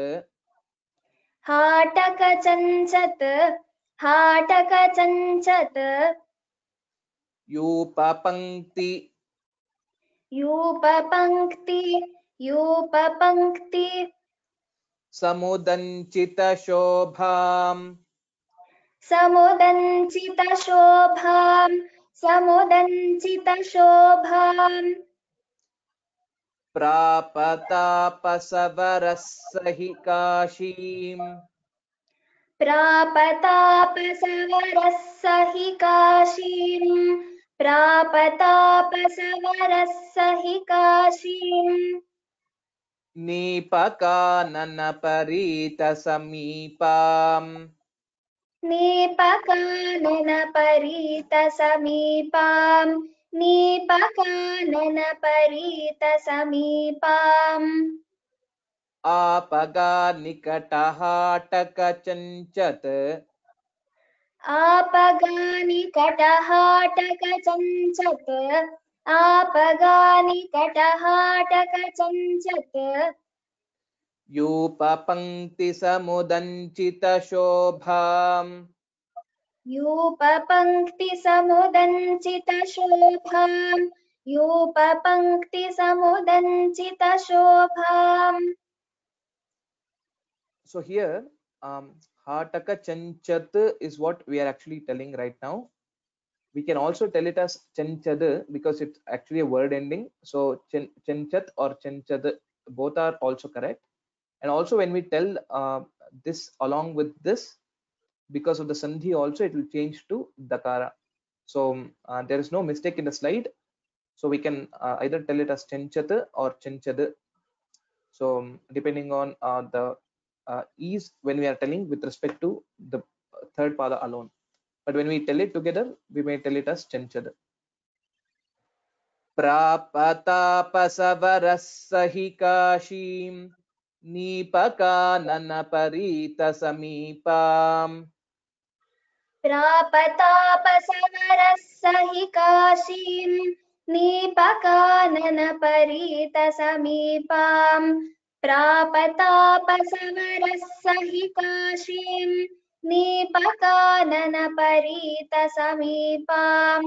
Speaker 2: यूपपङ्क्ति
Speaker 1: समुदञ्चित शोभाम् प्रापतापसवरः सहि काशीम् नीपकानन परीतसमीपाम् आपगानिकटहाटकचञ्चत्
Speaker 2: आपगानिकटहाटकचञ्चत्
Speaker 1: यूपपङ्क्तिसमुदञ्चितशोभाम्
Speaker 2: यूपपङ्क्तिसमुदञ्चितशोभाम् यूपपङ्क्तिसमुदञ्चितशोभाम्.
Speaker 1: So here hataka chanchat is what we are actually telling right now. We can also tell it as chanchad because it's actually a word ending. So chanchat or chanchad, both are also correct. And also when we tell this along with this, because of the sandhi also, it will change to dakara. So there is no mistake in the slide. So we can either tell it as chanchat or chanchad. So depending on the ease when we are telling with respect to the third pada alone. But when we tell it together, we may tell it as chanchad. प्रापतापसवरस्सहि काशीं नीपकाननपरीतसमीपाम्
Speaker 2: प्रापतापसमरः हि काशीम् नीपकाननपरीतसमीपाम् प्रापतापसमरः हि काशीम् नीपकाननपरीतसमीपाम्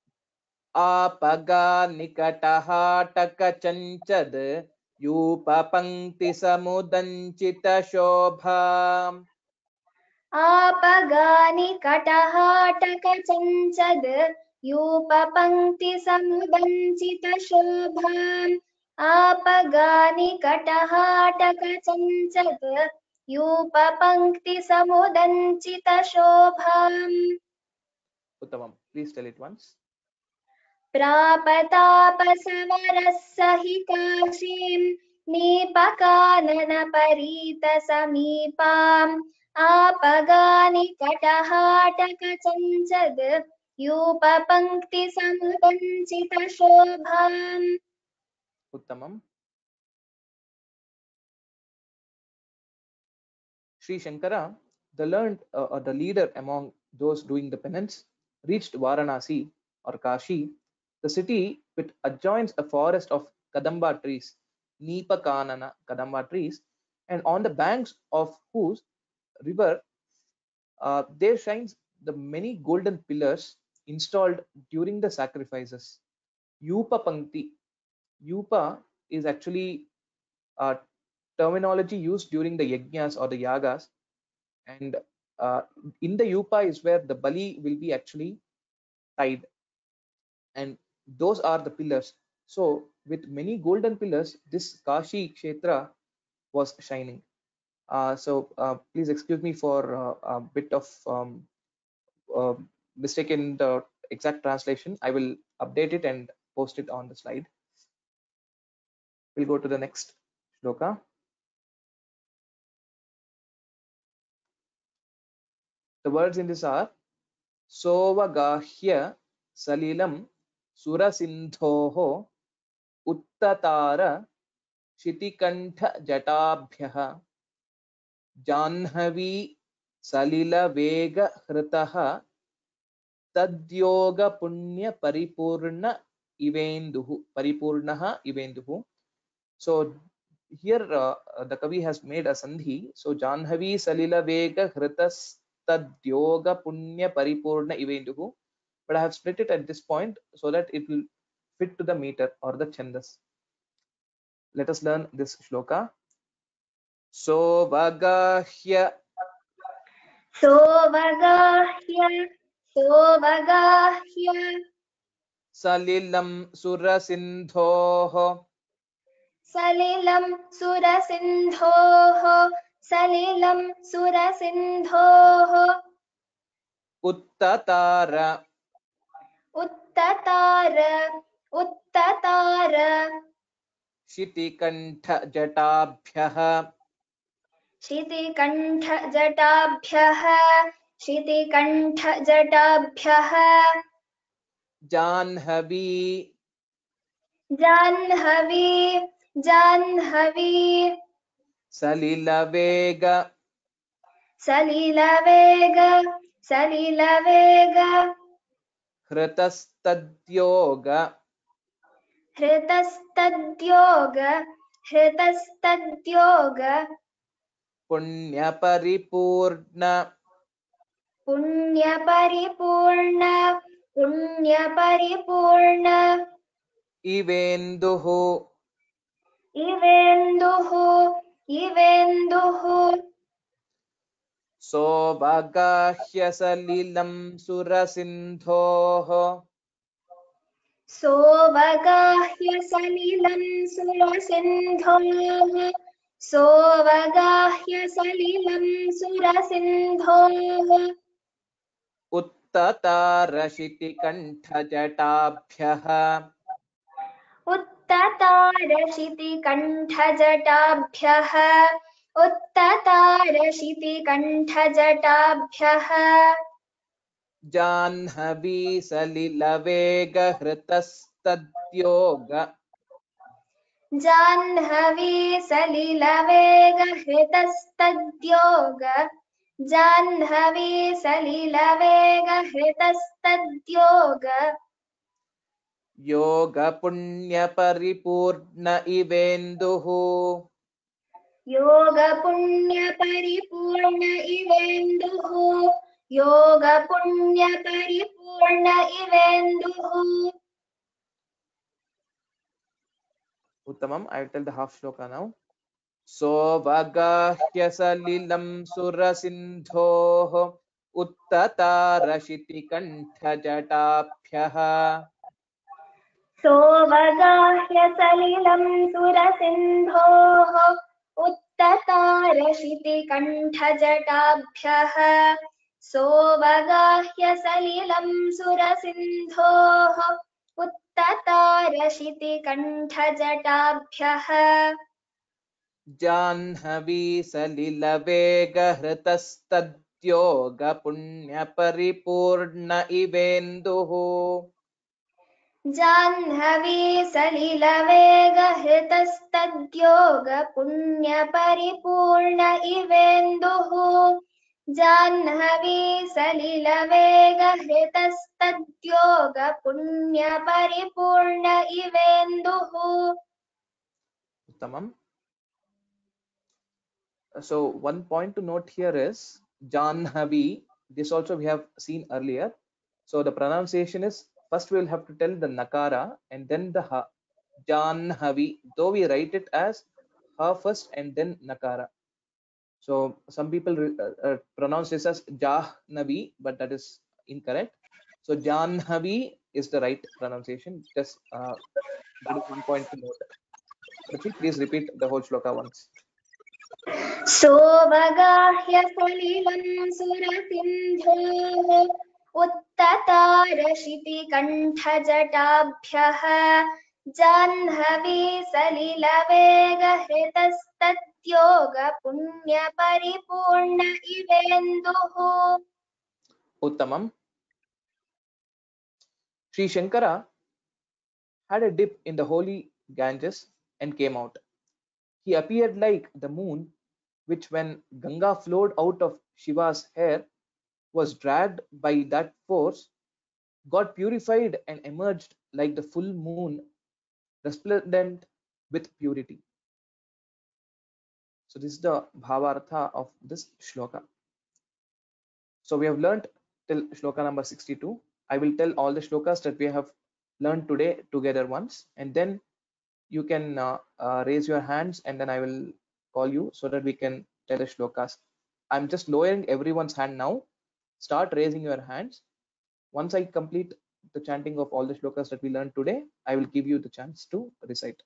Speaker 1: आपगानिकटहाटकचञ्चद् यूपपङ्क्तिसमुदञ्चितशोभाम्
Speaker 2: आपगानिकटहाटकचञ्चद् यूपपङ्क्तिसमुदञ्चितशोभाम् आपगानिकटहाटकचञ्चद् यूपपङ्क्तिसमुदञ्चितशोभाम्.
Speaker 1: उत्तमम्. Please tell it once.
Speaker 2: प्रापतापसवरः हि काशीम् नीपकाननपरीतसमीपाम् आपगानिकटहाटकचञ्चद् यूपपङ्क्तिसमुदञ्चितशोभाम्.
Speaker 1: Uttamam. Sri Shankara, the learned or the leader among those doing the penance, reached Varanasi or Kashi, the city which adjoins a forest of Kadamba trees, Nipakanana Kadamba trees, and on the banks of whose river there shines the many golden pillars installed during the sacrifices. Yupa Pankti. Yupa is actually a terminology used during the yajnas or the yagas, and in the yupa is where the bali will be actually tied, and those are the pillars. So with many golden pillars, this Kashi Kshetra was shining. Please excuse me for a bit of uh, mistake in the exact translation. I will update it and post it on the slide. We'll go to the next shloka. The words in this are Sovagahya Salilam Surasindhoho Uttatara Shitikantha Jatabhyaha Janhavi Salila Vega Hritaha Tadyoga Punya Paripurna Paripurnaha Ivenduhu. So here the Kavi has made a sandhi. So Janhavi Salila Vega Hritas Tadyoga Punya Paripurna Ivenduhu. But I have split it at this point so that it will fit to the meter or the chandas. Let us learn this shloka. Sovagahya Salilam Surasindhoho
Speaker 2: सलिलं सुरसिन्धोः
Speaker 1: Uttatara
Speaker 2: उत्ततार
Speaker 1: Shitikantha Jatabhyaha
Speaker 2: शितिकण्ठजटाभ्यः
Speaker 1: Janhavi
Speaker 2: Jahnavi
Speaker 1: Salilavega
Speaker 2: सलिलवेग
Speaker 1: Hritastadyoga
Speaker 2: हृतस्तद्योग
Speaker 1: पुण्यपरिपूर्ण
Speaker 2: पुण्यपरिपूर्ण
Speaker 1: इवेन्दुः
Speaker 2: इवेन्दुः
Speaker 1: सोऽवगाह्यसलिलं सुरसिन्धोः
Speaker 2: सोऽवगाह्य सलिलं सुरसिन्धोः
Speaker 1: उत्ततारशितिकण्ठजटाभ्यः
Speaker 2: उत्ततारशितिकण्ठजटाभ्यः
Speaker 1: जाह्नवीसलिलवेगहृतस्तद्योग
Speaker 2: जाह्नवीसलिलवेगहृतस्तद्योग
Speaker 1: योगपुण्यपरिपूर्ण इवेन्दुः
Speaker 2: योगपुण्यपरिपूर्ण इवेन्दुः
Speaker 1: उत्तमम्. I will tell the half shloka now. सोऽवगाह्यसलिलं सुरसिन्धोः उत्ततारशितिकण्ठजटाभ्यः
Speaker 2: सोऽवगाह्य सलिलं सुरसिन्धोः उत्ततारशितिकण्ठजटाभ्यः सोऽवगाह्य सलिलं सुरसिन्धोः उत्ततारशितिकण्ठजटाभ्यः
Speaker 1: जाह्नवीसलिलवेगहृतस्तद्योगपुण्यपरिपूर्ण इवेन्दुः
Speaker 2: जाह्नवीसलिलवेगहृतस्तद्योगपुण्यपरिपूर्ण इवेन्दुः जाह्नवीसलिलवेगहृतस्तद्योगपुण्यपरिपूर्ण इवेन्दुः
Speaker 1: उत्तमम्. So one point to note here is Janhavi. This also we have seen earlier. So the pronunciation is, first we will have to tell the nakara and then the ha. Janhavi, though we write it as ha first and then nakara. So some people pronounce this as Jahnavi, but that is incorrect. So Janhavi is the right pronunciation. Just that is one point to note. Ruchi, please repeat the whole shloka once.
Speaker 2: सोऽवगाह्य सलिलं सुरसिन्धोः उत्ततारशितिकण्ठजटाभ्यः जाह्नवीसलिलवेगहृतस्तद्योगपुण्यपरिपूर्ण इवेन्दुः
Speaker 1: Uttamam. Sri Shankara had a dip in the holy Ganges and came out. He appeared like the moon, which when Ganga flowed out of Shiva's hair, was dragged by that force, got purified and emerged like the full moon, resplendent with purity. So this is the bhavartha of this shloka. So we have learnt till shloka number 62. I will tell all the shlokas that we have learned today together once, and then you can raise your hands and then I will call you so that we can tell the shlokas. I'm just lowering everyone's hand now. Start raising your hands. Once I complete the chanting of all the shlokas that we learned today, I will give you the chance to recite.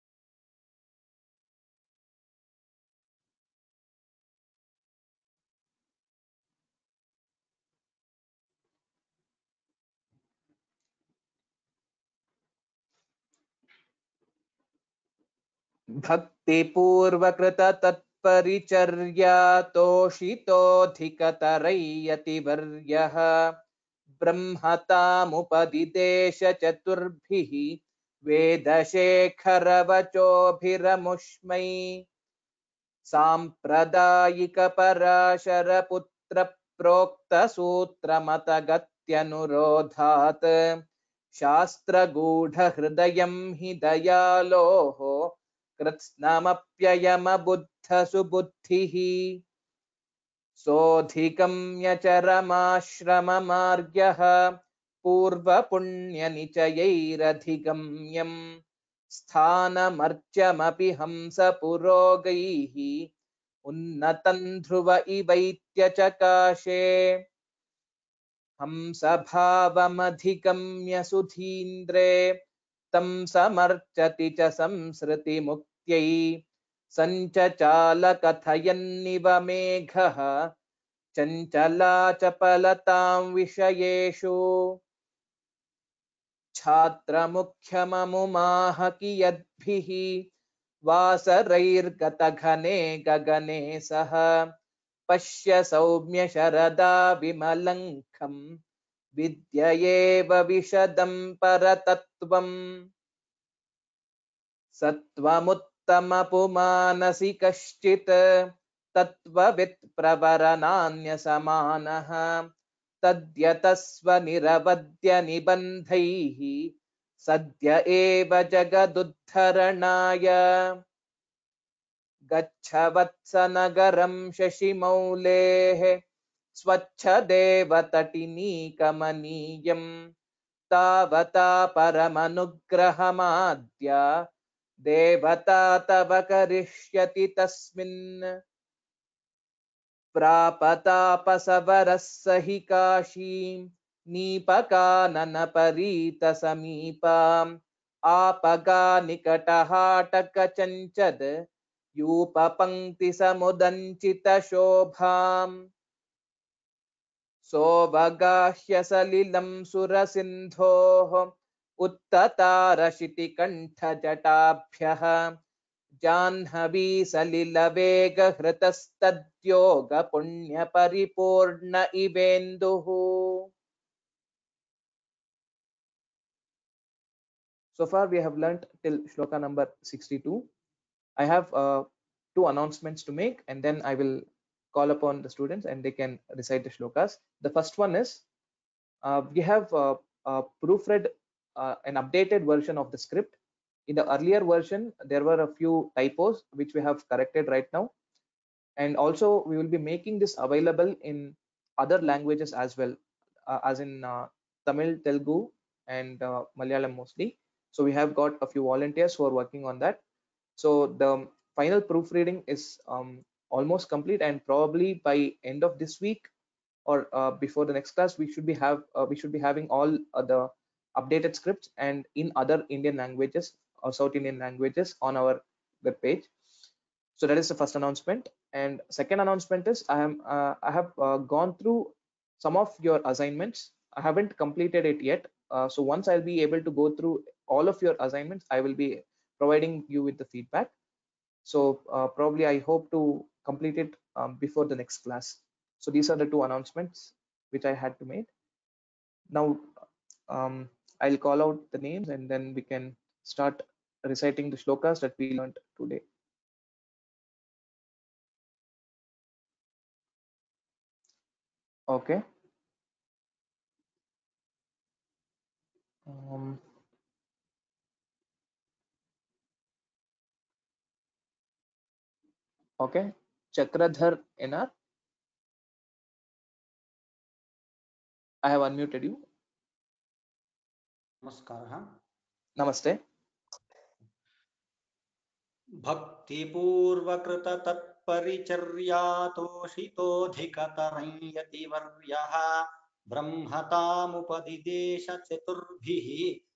Speaker 1: भक्तिपूर्वकृत तत्परिचर्या तोषितोऽधिकतरयतिवर्यः ब्रह्मतामुपदिदेश चतुर्भिः वेदशेखरवचोभिरमुष्मै साम्प्रदायिक पराशरपुत्र प्रोक्तसूत्रमतगत्यनुरोधात् शास्त्रगूढहृदयं हि दयालोः कृत्स्नमप्ययमबुद्धसुबुद्धिः सोऽधिगम्य चरमाश्रममार्ग्यः पूर्वपुण्यनिचयैरधिगम्यम् स्थानमर्च्यमपि हंसपुरोगैः उन्नतं ध्रुव इवैत्यचकाशे हंसभावमधिगम्य सुधीन्द्रे तं समर्चति च संसृतिमुक्त्यै सञ्चचालकथयन्निव मेघः चञ्चला चपलतां विषयेषु छात्रमुख्यममुमाह कियद्भिः वासरैर्गतघने गगने सह पश्य सौम्य शरदा विमलङ्कं विद्ययेव विशदं परतत्त्वम् सत्त्वमुत्तमपुमानसि कश्चित् तत्त्ववित् प्रवरनान्यसमानः तद्यतस्वनिरवद्य निबन्धैः सद्य एव जगदुद्धरणाय गच्छ वत्स नगरं शशिमौलेः स्वच्छदेवतटिनीकमनीयं तावता परमनुग्रहमाद्य देवता तव करिष्यति तस्मिन् प्रापतापसवरः स हि काशीं नीपकाननपरीतसमीपाम् आपगानिकटहाटकचञ्चद् यूपपङ्क्तिसमुदञ्चितशोभाम् सोऽवगाह्य सलिलं सुरसिन्धोः उत्ततारशितिकण्ठजटाभ्यः Jahnavi सलिलवेगहृतस्तद्योगपुण्यपरिपूर्ण इवेन्दुः. So far we have learnt till shloka number 62. I have two announcements to make, and then I will call upon the students and they can recite the shlokas. The first one is we have proofread an updated version of the script. In the earlier version, there were a few typos which we have corrected right now. And also we will be making this available in other languages as well, as in Tamil, Telugu, and Malayalam mostly. So we have got a few volunteers who are working on that. So the final proofreading is almost complete, and probably by end of this week or before the next class, we should be having all the updated scripts and in other Indian languages or South Indian languages on our web page. So that is the first announcement. And second announcement is I have gone through some of your assignments. I haven't completed it yet. So once I'll be able to go through all of your assignments, I will be providing you with the feedback. So probably I hope to complete it before the next class. So these are the two announcements which I had to make. Now I'll call out the names and then we can start reciting the shlokas that we learned today. Okay. Okay. Chakradhar NR. I have unmuted you.
Speaker 3: Namaskar.
Speaker 1: Namaste.
Speaker 3: भक्तिपूर्वकृत तत्परिचर्यातोषितोऽधिकतरं यतिवर्यः ब्रह्मतामुपदिदेश चतुर्भिः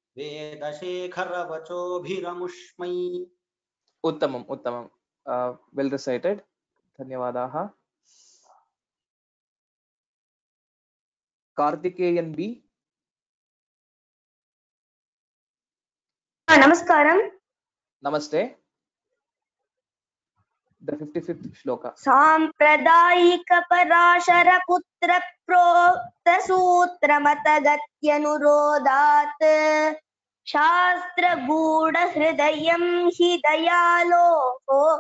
Speaker 3: वेदशेखरवचोभिरमुष्मै.
Speaker 1: Uttamam, Uttamam. Well recited. Dhanyavadaha. Karthikeyan B.
Speaker 2: Namaskaram.
Speaker 1: Namaste. The 55th shloka.
Speaker 2: साम्प्रदायिकपराशरपुत्रप्रोक्तसूत्रमतगत्यनुरोधात् शास्त्रगूढहृदयं हि दयालोः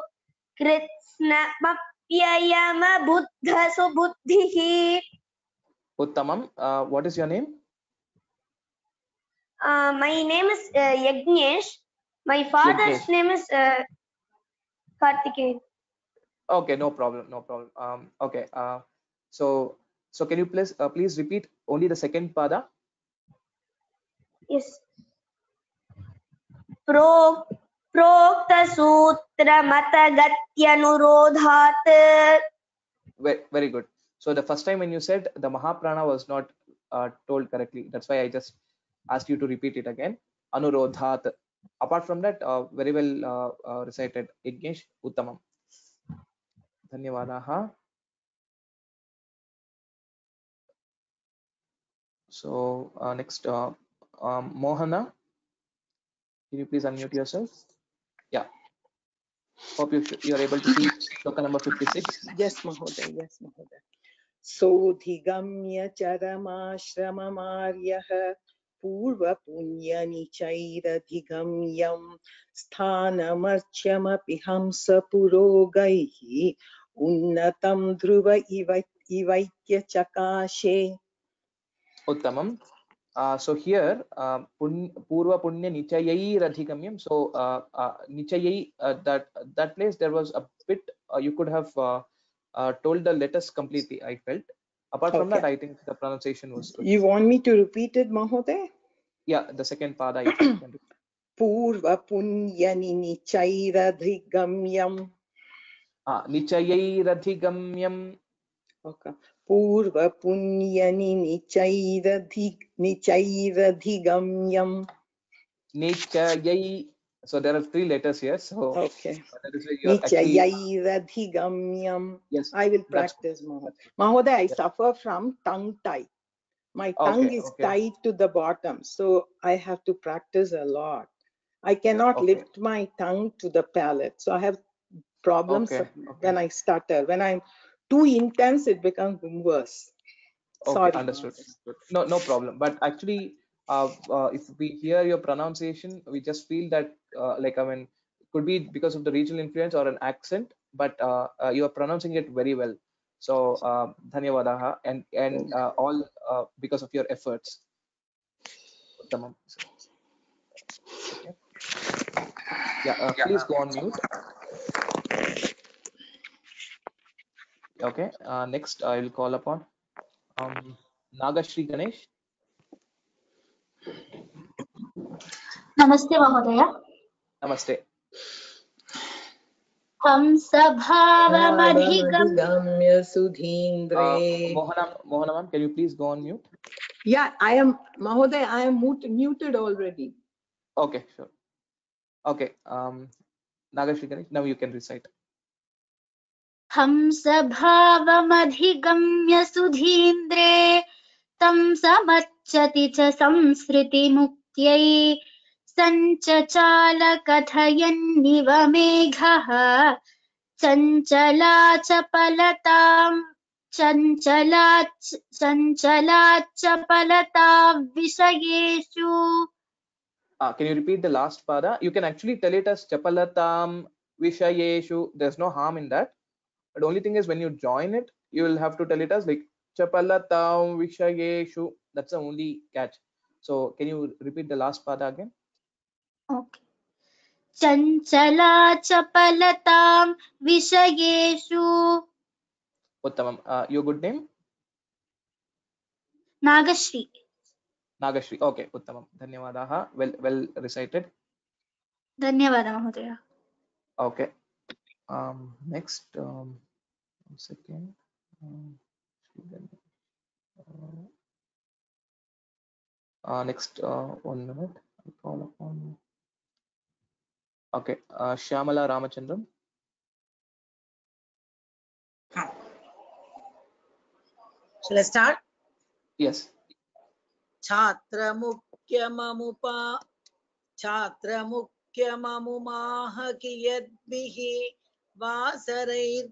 Speaker 2: कृत्स्नमप्ययमबुद्धसुबुद्धिः.
Speaker 1: Uttamam. What is your name?
Speaker 2: My name is Yagnesh. My father's
Speaker 1: Yagnesh.
Speaker 2: name is Kartikeyan.
Speaker 1: Okay, no problem, no problem. Okay. So can you please repeat only the second pada?
Speaker 2: Yes. प्रोक्तसूत्रमतगत्यनुरोधात्.
Speaker 1: Very good. So the first time when you said the Mahaprana was not told correctly, that's why I just asked you to repeat it again. Anurodhat. Apart from that, very well recited. Yagnesh, Uttamam. Dhanyavadaha. So next, Mohana, can you please unmute yourself? Yeah. Hope you are able to see shloka number 56.
Speaker 4: Yes, Mahoday. Yes, Mahoday. Sodhigamya charamaashramamaryah purva punya nichairadhigamyam sthanamarchyamapi hamsa purogaihi unnatam dhruva ivaitya chakashe.
Speaker 1: Uttamam. So here, Purva Punya Nichayai Radhigamyam. So Nichayai, that place there was a bit. You could have told the letters completely. I felt. Apart from that, I think the pronunciation was good.
Speaker 4: You want me to repeat it, Mahoday?
Speaker 1: Yeah, the second pada. You can repeat.
Speaker 4: Purva punya nichairadhigamyam.
Speaker 1: Nichayai Radhigamyam.
Speaker 4: Okay. Purva punyani nichairadhigamyam.
Speaker 1: Nichayai. So there are 3 letters here. So
Speaker 4: okay.
Speaker 1: that is where you are actually.
Speaker 4: Nichayairadhigamyam.
Speaker 1: Yes.
Speaker 4: I will practice, Mahoday. Mahoday, I suffer from tongue tie. My tongue is tied to the bottom, so I have to practice a lot. I cannot lift my tongue to the palate, so I have problems when I stutter. When I'm too intense, it becomes worse. Sorry.
Speaker 1: Understood. No problem. But actually, if we hear your pronunciation, we just feel that like, I mean, it could be because of the regional influence or an accent, but you are pronouncing it very well. So dhanyavadaha, and all because of your efforts. Uttamam. Okay. Yeah, please go on mute. Okay. Next, I will call upon Nagashri Ganesh.
Speaker 5: Namaste Mahodaya.
Speaker 1: Namaste.
Speaker 4: Hamsabhavamadhigamya sudhindre.
Speaker 1: Mohana ma'am, can you please go on mute?
Speaker 4: Yeah, I am, Mahoday, I am muted already.
Speaker 1: Okay, sure. Okay, Nagashri Ganesh, now you can recite.
Speaker 5: Hamsabhavamadhigamya sudhindre tam samacchati cha samsriti mukyai sanchachala kathayanniva meghaha chanchala chapalatam vishayeshu.
Speaker 1: Can you repeat the last pada? You can actually tell it as Chapalatam Vishayeshu. There's no harm in that. But the only thing is when you join it, you will have to tell it as like Chapalatam Vishayeshu. That's the only catch. So can you repeat the last pada again?
Speaker 5: Okay. Chanchala chapalatam vishayeshu.
Speaker 1: Uttamam. Your good name?
Speaker 5: Nagashri.
Speaker 1: Nagashri. Okay, Uttamam. Dhanyavadaha. Well recited.
Speaker 5: Dhanyavada Mahodaya.
Speaker 1: Okay. Next, 1 second. Next, 1 minute. I'll call upon. Okay, Shyamala Ramachandran.
Speaker 6: Shall I start?
Speaker 1: Yes.
Speaker 6: Chhatra mukhya kiyadbihi vasarair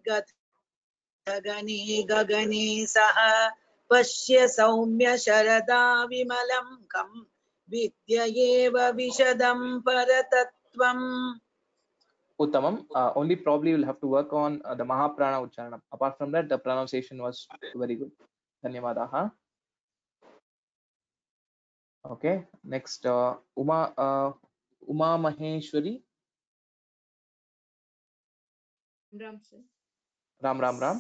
Speaker 6: gane gagane saha pashya saumya sharada vimalam kam vidyayeva vishadam paratatvam.
Speaker 1: Uttamam. Only probably you'll have to work on the Mahaprana Ucharanam. Apart from that, the pronunciation was very good. Dhanyavadaha. Okay, next Uma Maheshwari.
Speaker 7: Ram sir.
Speaker 1: Ram Ram Ram.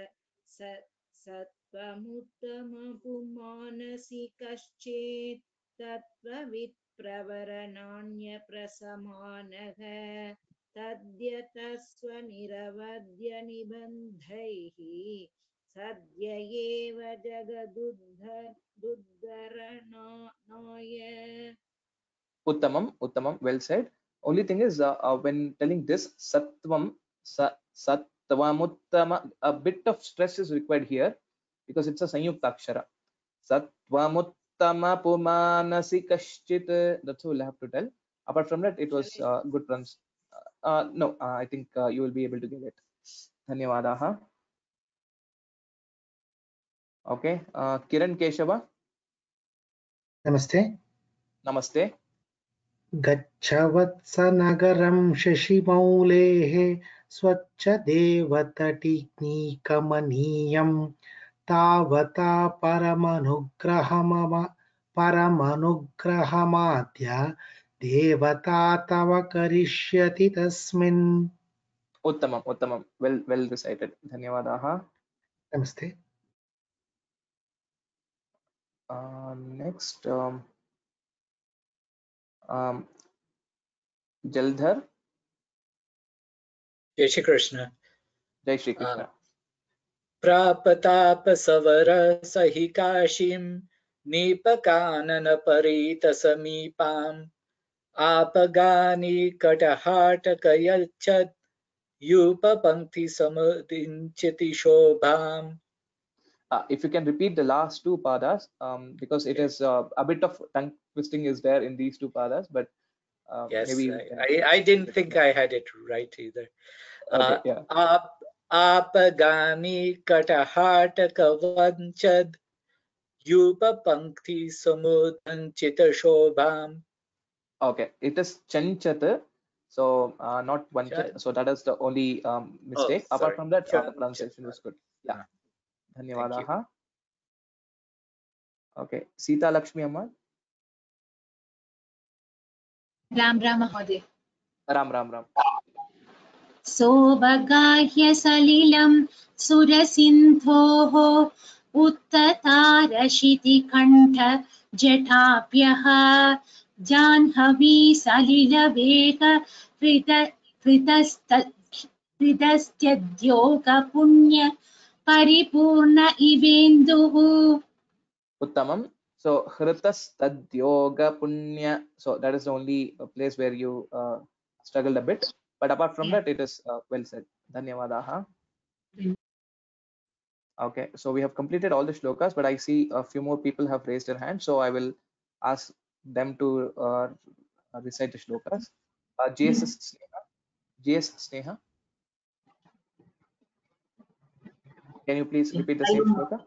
Speaker 7: सत्त्वमुत्तमपुमानसिकश्चेत् तत्त्ववित्प्रवरणान्यप्रसमानः तद्यतस्वनिरवद्यनिबन्धैः सद्य एव जगदुद्धरणाय.
Speaker 1: Uttamam, well said. Only thing is, when telling this, Sattvam, Sattvamuttama, a bit of stress is required here because it's a Sanyukta Akshara. Sattvamuttama Pumanasi Kashchit. That's all we'll have to tell. Apart from that, it was good runs. No, I think you will be able to get it. Dhanyavadaha. Okay, Kiran Keshava.
Speaker 8: Namaste.
Speaker 1: Namaste.
Speaker 8: गच्छवत्सनगरं शशिमौलेः स्वच्छदेवतटिनीकमनीयं तावता परमनुग्रहमाद्य देवता तव करिष्यति तस्मिन्.
Speaker 1: Uttamam. Well recited. Dhanyavadaha.
Speaker 8: Namaste.
Speaker 1: Next, Jaldhar.
Speaker 9: Jai Shri Krishna.
Speaker 1: Jai Shri Krishna.
Speaker 9: Prapatapasavara sahi kashim nipakanana parita samipam apagani katahatakayachat yupa pankti samudinchiti shobham.
Speaker 1: If you can repeat the last two padas, because it is a bit of tongue twisting is there in these two padas, but
Speaker 9: Yes,
Speaker 1: maybe
Speaker 9: I didn't think I had it right either.
Speaker 1: Okay, yeah.
Speaker 9: Apagani katahatakavanchat yupa pankti samudinchita shobham.
Speaker 1: Okay, it is Chanchat, so not one chat. So that is the only mistake. Apart from that, the pronunciation was good. Yeah. Dhanyavadaha. Okay, Sita Lakshmi Amma.
Speaker 10: Ram Mahodaya.
Speaker 1: Ram.
Speaker 10: सोऽवगाह्य सलिलं सुरसिन्धोः उत्ततारशितिकण्ठ जटाभ्यः जाह्नवी सलिलवेग हृदस्त्यद्योगपुण्य परिपूर्ण इवेन्दुः.
Speaker 1: Uttamam. So Hritas Tadyoga Punya. So that is the only place where you struggled a bit. But apart from that, it is well said. Dhanyavadaha. Okay, so we have completed all the shlokas, but I see a few more people have raised their hands, so I will ask them to recite the shlokas. JS Sneha. Can you please repeat the same shloka?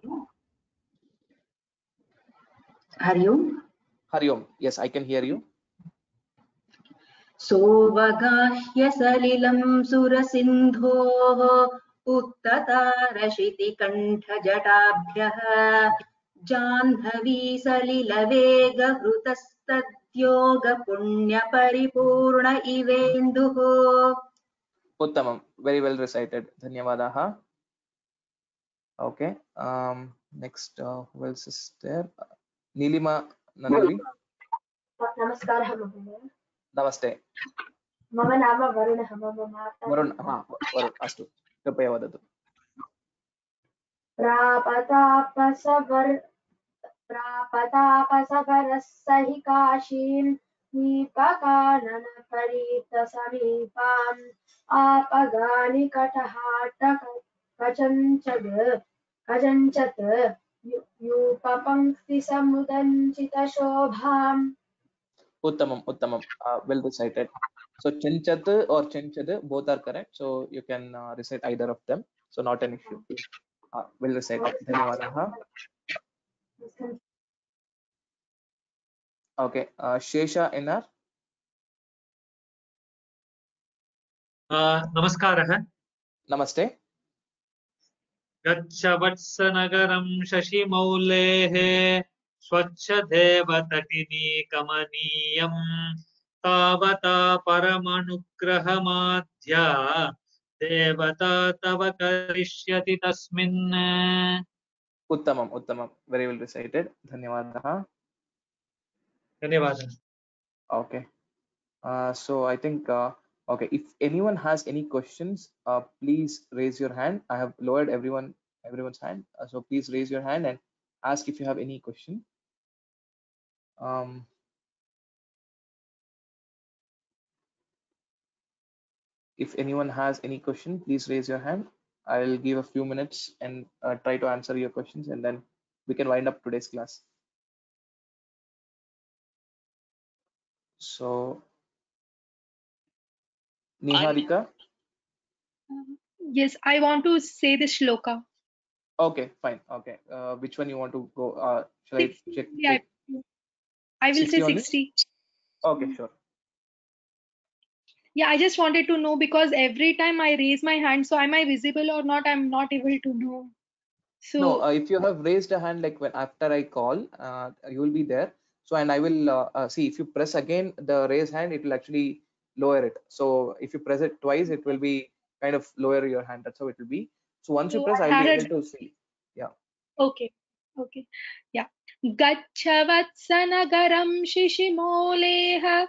Speaker 1: Hari Om. Yes, I can hear you.
Speaker 11: सोऽवगाह्य सलिलं सुरसिन्धोः उत्ततारशितिकण्ठजटाभ्यः Jahnavi सलिलवेगहृतस्तद्योगपुण्यपरिपूर्ण इवेन्दुः.
Speaker 1: Uttamam. Very well recited. Dhanyavadaha. Okay. Next, who else is there? Nilima Nandavi.
Speaker 2: Namaskar Mहोदय.
Speaker 1: Namaste.
Speaker 2: मम नाम वरुणः. मम माता
Speaker 1: Varun. Varun. Astu. Kripaya vadatu.
Speaker 2: प्रापतापसवरः सहि काशीं नीपकाननपरीतसमीपाम् आपगानि कटहाटक कचञ्चत् यूपपङ्क्तिसमुदञ्चितशोभाम्.
Speaker 1: Uttamam. Well recited. So Chanchat or Chanchad, both are correct. So you can recite either of them. So not an issue. Well recited. Dhanyavadaha. Okay. Shesha NR.
Speaker 12: Namaskarah.
Speaker 1: Namaste.
Speaker 12: Gaccha vatsanagaram shashimaulehe
Speaker 9: स्वच्छदेवतटिनी कमनीयं तावता परमनुग्रहमाद्या देवता तव करिष्यति तस्मिन्.
Speaker 1: Uttamam, Uttamam. Very well recited. Dhanyawadaha.
Speaker 9: धन्यवादः.
Speaker 1: Okay. So I think, okay, if anyone has any questions, please raise your hand. I have lowered everyone's hand. So please raise your hand and ask if you have any question. If anyone has any question, please raise your hand. I'll give a few minutes and try to answer your questions, and then we can wind up today's class. So, Niharika.
Speaker 12: Yes, I want to say the shloka.
Speaker 1: Okay, fine. Okay. Which one you want to go? Shall I check?
Speaker 12: Yeah, I will
Speaker 1: 60
Speaker 12: say
Speaker 1: only?
Speaker 12: 60.
Speaker 1: Okay, sure.
Speaker 12: Yeah, I just wanted to know because every time I raise my hand, so am I visible or not? I'm not able to know. So
Speaker 1: No, if you have raised a hand, like when after I call, you will be there. So, and I will see if you press again the raise hand, it will actually lower it. So if you press it twice, it will be kind of lower your hand. That's how it will be. So once you
Speaker 12: So
Speaker 1: press,
Speaker 12: I
Speaker 1: I'll be
Speaker 12: had
Speaker 1: able to see. Yeah.
Speaker 12: Okay. Okay. Yeah. Gacchavatsanaгаram shishimoleha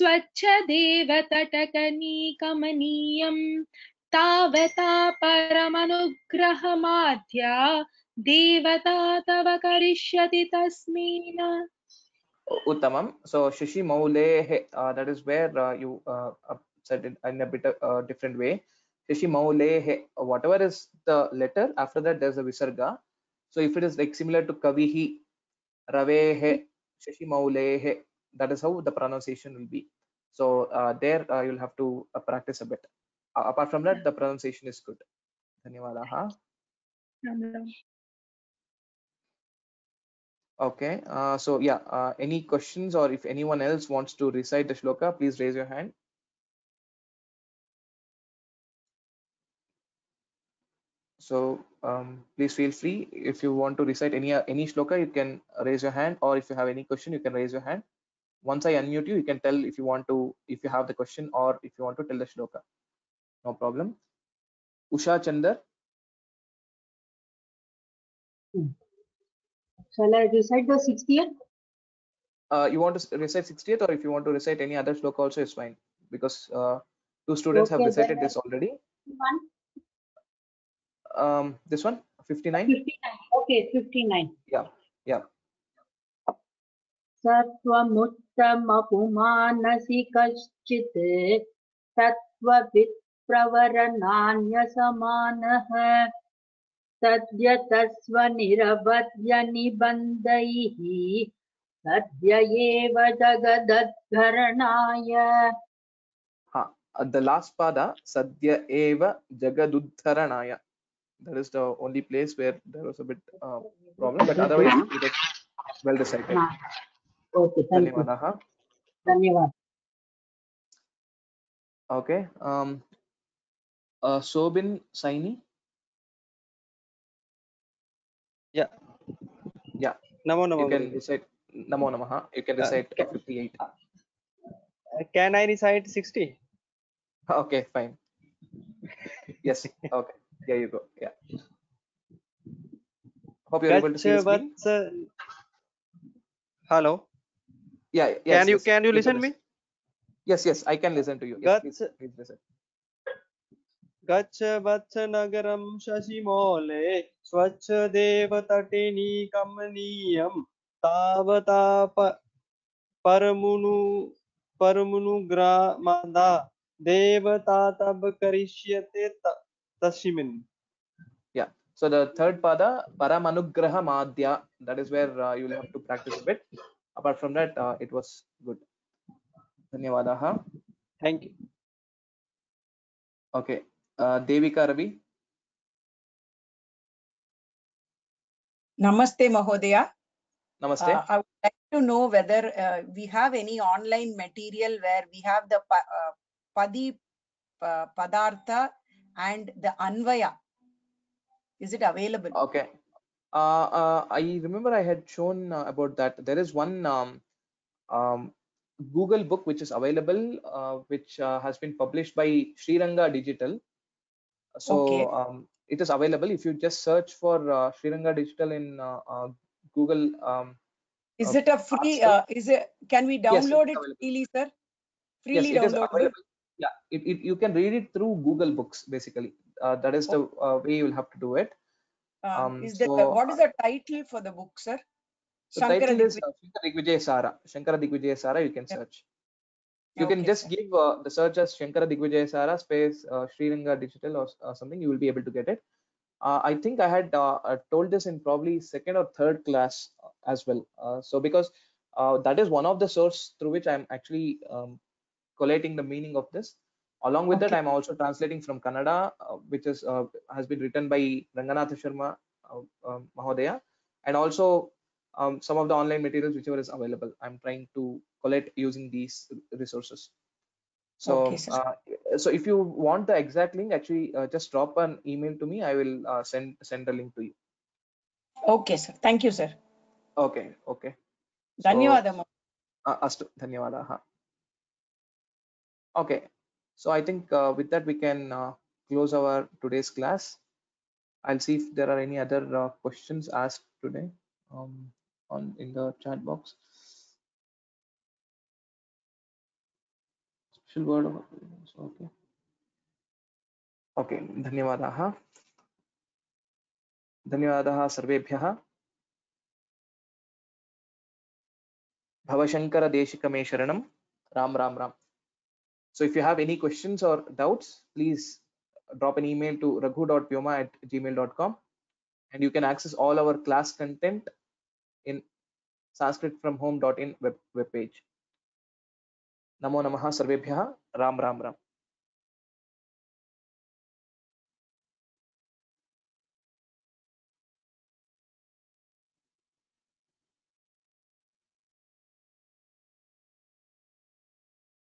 Speaker 12: स्वच्छदेवतटकनीकमनीयम् तावता परमनुग्रहमाद्या देवता तव करिष्यति तस्मिन्.
Speaker 1: Uttamam. So Shishi Maule, that is where you said it in a bit different way. Shishi Maule, whatever is the letter, after that there's a Visarga. So if it is like similar to Kavihi, Ravehe, Shishi Maule, that is how the pronunciation will be. So there you'll have to practice a bit. Apart from that, the pronunciation is good. Dhanyawadaha. Okay, so yeah, any questions, or if anyone else wants to recite the shloka, please raise your hand. So please feel free. If you want to recite any shloka, you can raise your hand, or if you have any question, you can raise your hand. Once I unmute you, you can tell if you want to, if you have the question, or if you want to tell the shloka. No problem. Usha Chandar.
Speaker 11: Shall I recite the 60th?
Speaker 1: You want to recite 60th, or if you want to recite any other shloka also is fine, because two students have
Speaker 11: Okay,
Speaker 1: recited
Speaker 11: then
Speaker 1: this already.
Speaker 11: 51?
Speaker 1: This one, 59.
Speaker 11: 59. Okay, 59.
Speaker 1: Yeah, yeah.
Speaker 11: सत्त्वमुत्तमपुमानसि कश्चित् तत्त्ववित्प्रवरनान्यसमानः तद्यतस्वनिरवध्यनिबन्धैः सद्य एव जगदद्धरणाय.
Speaker 1: The last pada, Sadya Eva Jagaduddharanaya. That is the only place where there was a bit problem, but otherwise it is well recited.
Speaker 11: Okay, thank you. Dhanyawad.
Speaker 1: Okay. Sobin Saini.
Speaker 13: Yeah.
Speaker 1: Yeah.
Speaker 13: Namo
Speaker 1: You
Speaker 13: Namo.
Speaker 1: can recite Namo Namaha. You can recite 58.
Speaker 13: Can I recite 60?
Speaker 1: Okay, fine. Yes. Okay. There you go. Yeah. Hope you're able to see the screen.
Speaker 13: Hello.
Speaker 1: Yeah. Yes,
Speaker 13: Can you listen me?
Speaker 1: Yes. I can listen to you. Yes, please listen.
Speaker 13: गच्छ वत्स नगरं शशिमौले स्वच्छ देवतटिनी कमनीयं तावता परमुनुग्रामदा देवता तब करिष्यते तस्मिन्.
Speaker 1: Yeah. So the third pada, Paramanugraha Madhya, that is where you'll have to practice a bit. Apart from that, it was good. Dhanyawadaha.
Speaker 13: Thank you.
Speaker 1: Okay. Devika Ravi.
Speaker 14: Namaste, Mahodaya.
Speaker 1: Namaste.
Speaker 14: I would like to know whether we have any online material where we have the Padi, Padartha and the Anvaya. Is it available?
Speaker 1: Okay. I remember I had shown about that. There is one Google book which is available, which has been published by Sriranga Digital. So it is available if you just search for Sriranga Digital in Google.
Speaker 14: Is it a free? Is it? Can we download it freely, sir? Freely
Speaker 1: yes, it is
Speaker 14: downloadable.
Speaker 1: available. Yeah, you can read it through Google Books basically. That is the way you will have to do it.
Speaker 14: What is the title for the book, sir?
Speaker 1: The title is Shankara Digvijaya Sara. Shankara Digvijaya Sara. You can search. You can just give the search as Shankara Digvijaya Sara space Sriranga Digital or something. You will be able to get it. I think I had told this in probably second or third class as well. So because that is one of the source through which I'm actually collating the meaning of this. Along with that, I'm also translating from Kannada, which is has been written by Ranganatha Sharma Mahodaya, and also some of the online materials whichever is available. I'm trying to collect using these resources. So, so if you want the exact link, actually just drop an email to me. I will send the link to you.
Speaker 14: Okay, sir. Thank you, sir.
Speaker 1: Okay.
Speaker 14: Dhanyavadam.
Speaker 1: Astu. Dhanyavadaha. Okay. So I think with that we can close our today's class. I'll see if there are any other questions asked today in the chat box. Special word of okay. Okay. Dhanyavadaha. Dhanyavadaha sarvebhyah. Bhavashankara Deshikame Sharanam. Ram Ram Ram. So if you have any questions or doubts, please drop an email to raghu.pyoma@gmail.com, and you can access all our class content in sanskritfromhome.in web page. Namo Namaha Sarvebhyah. Ram Ram Ram.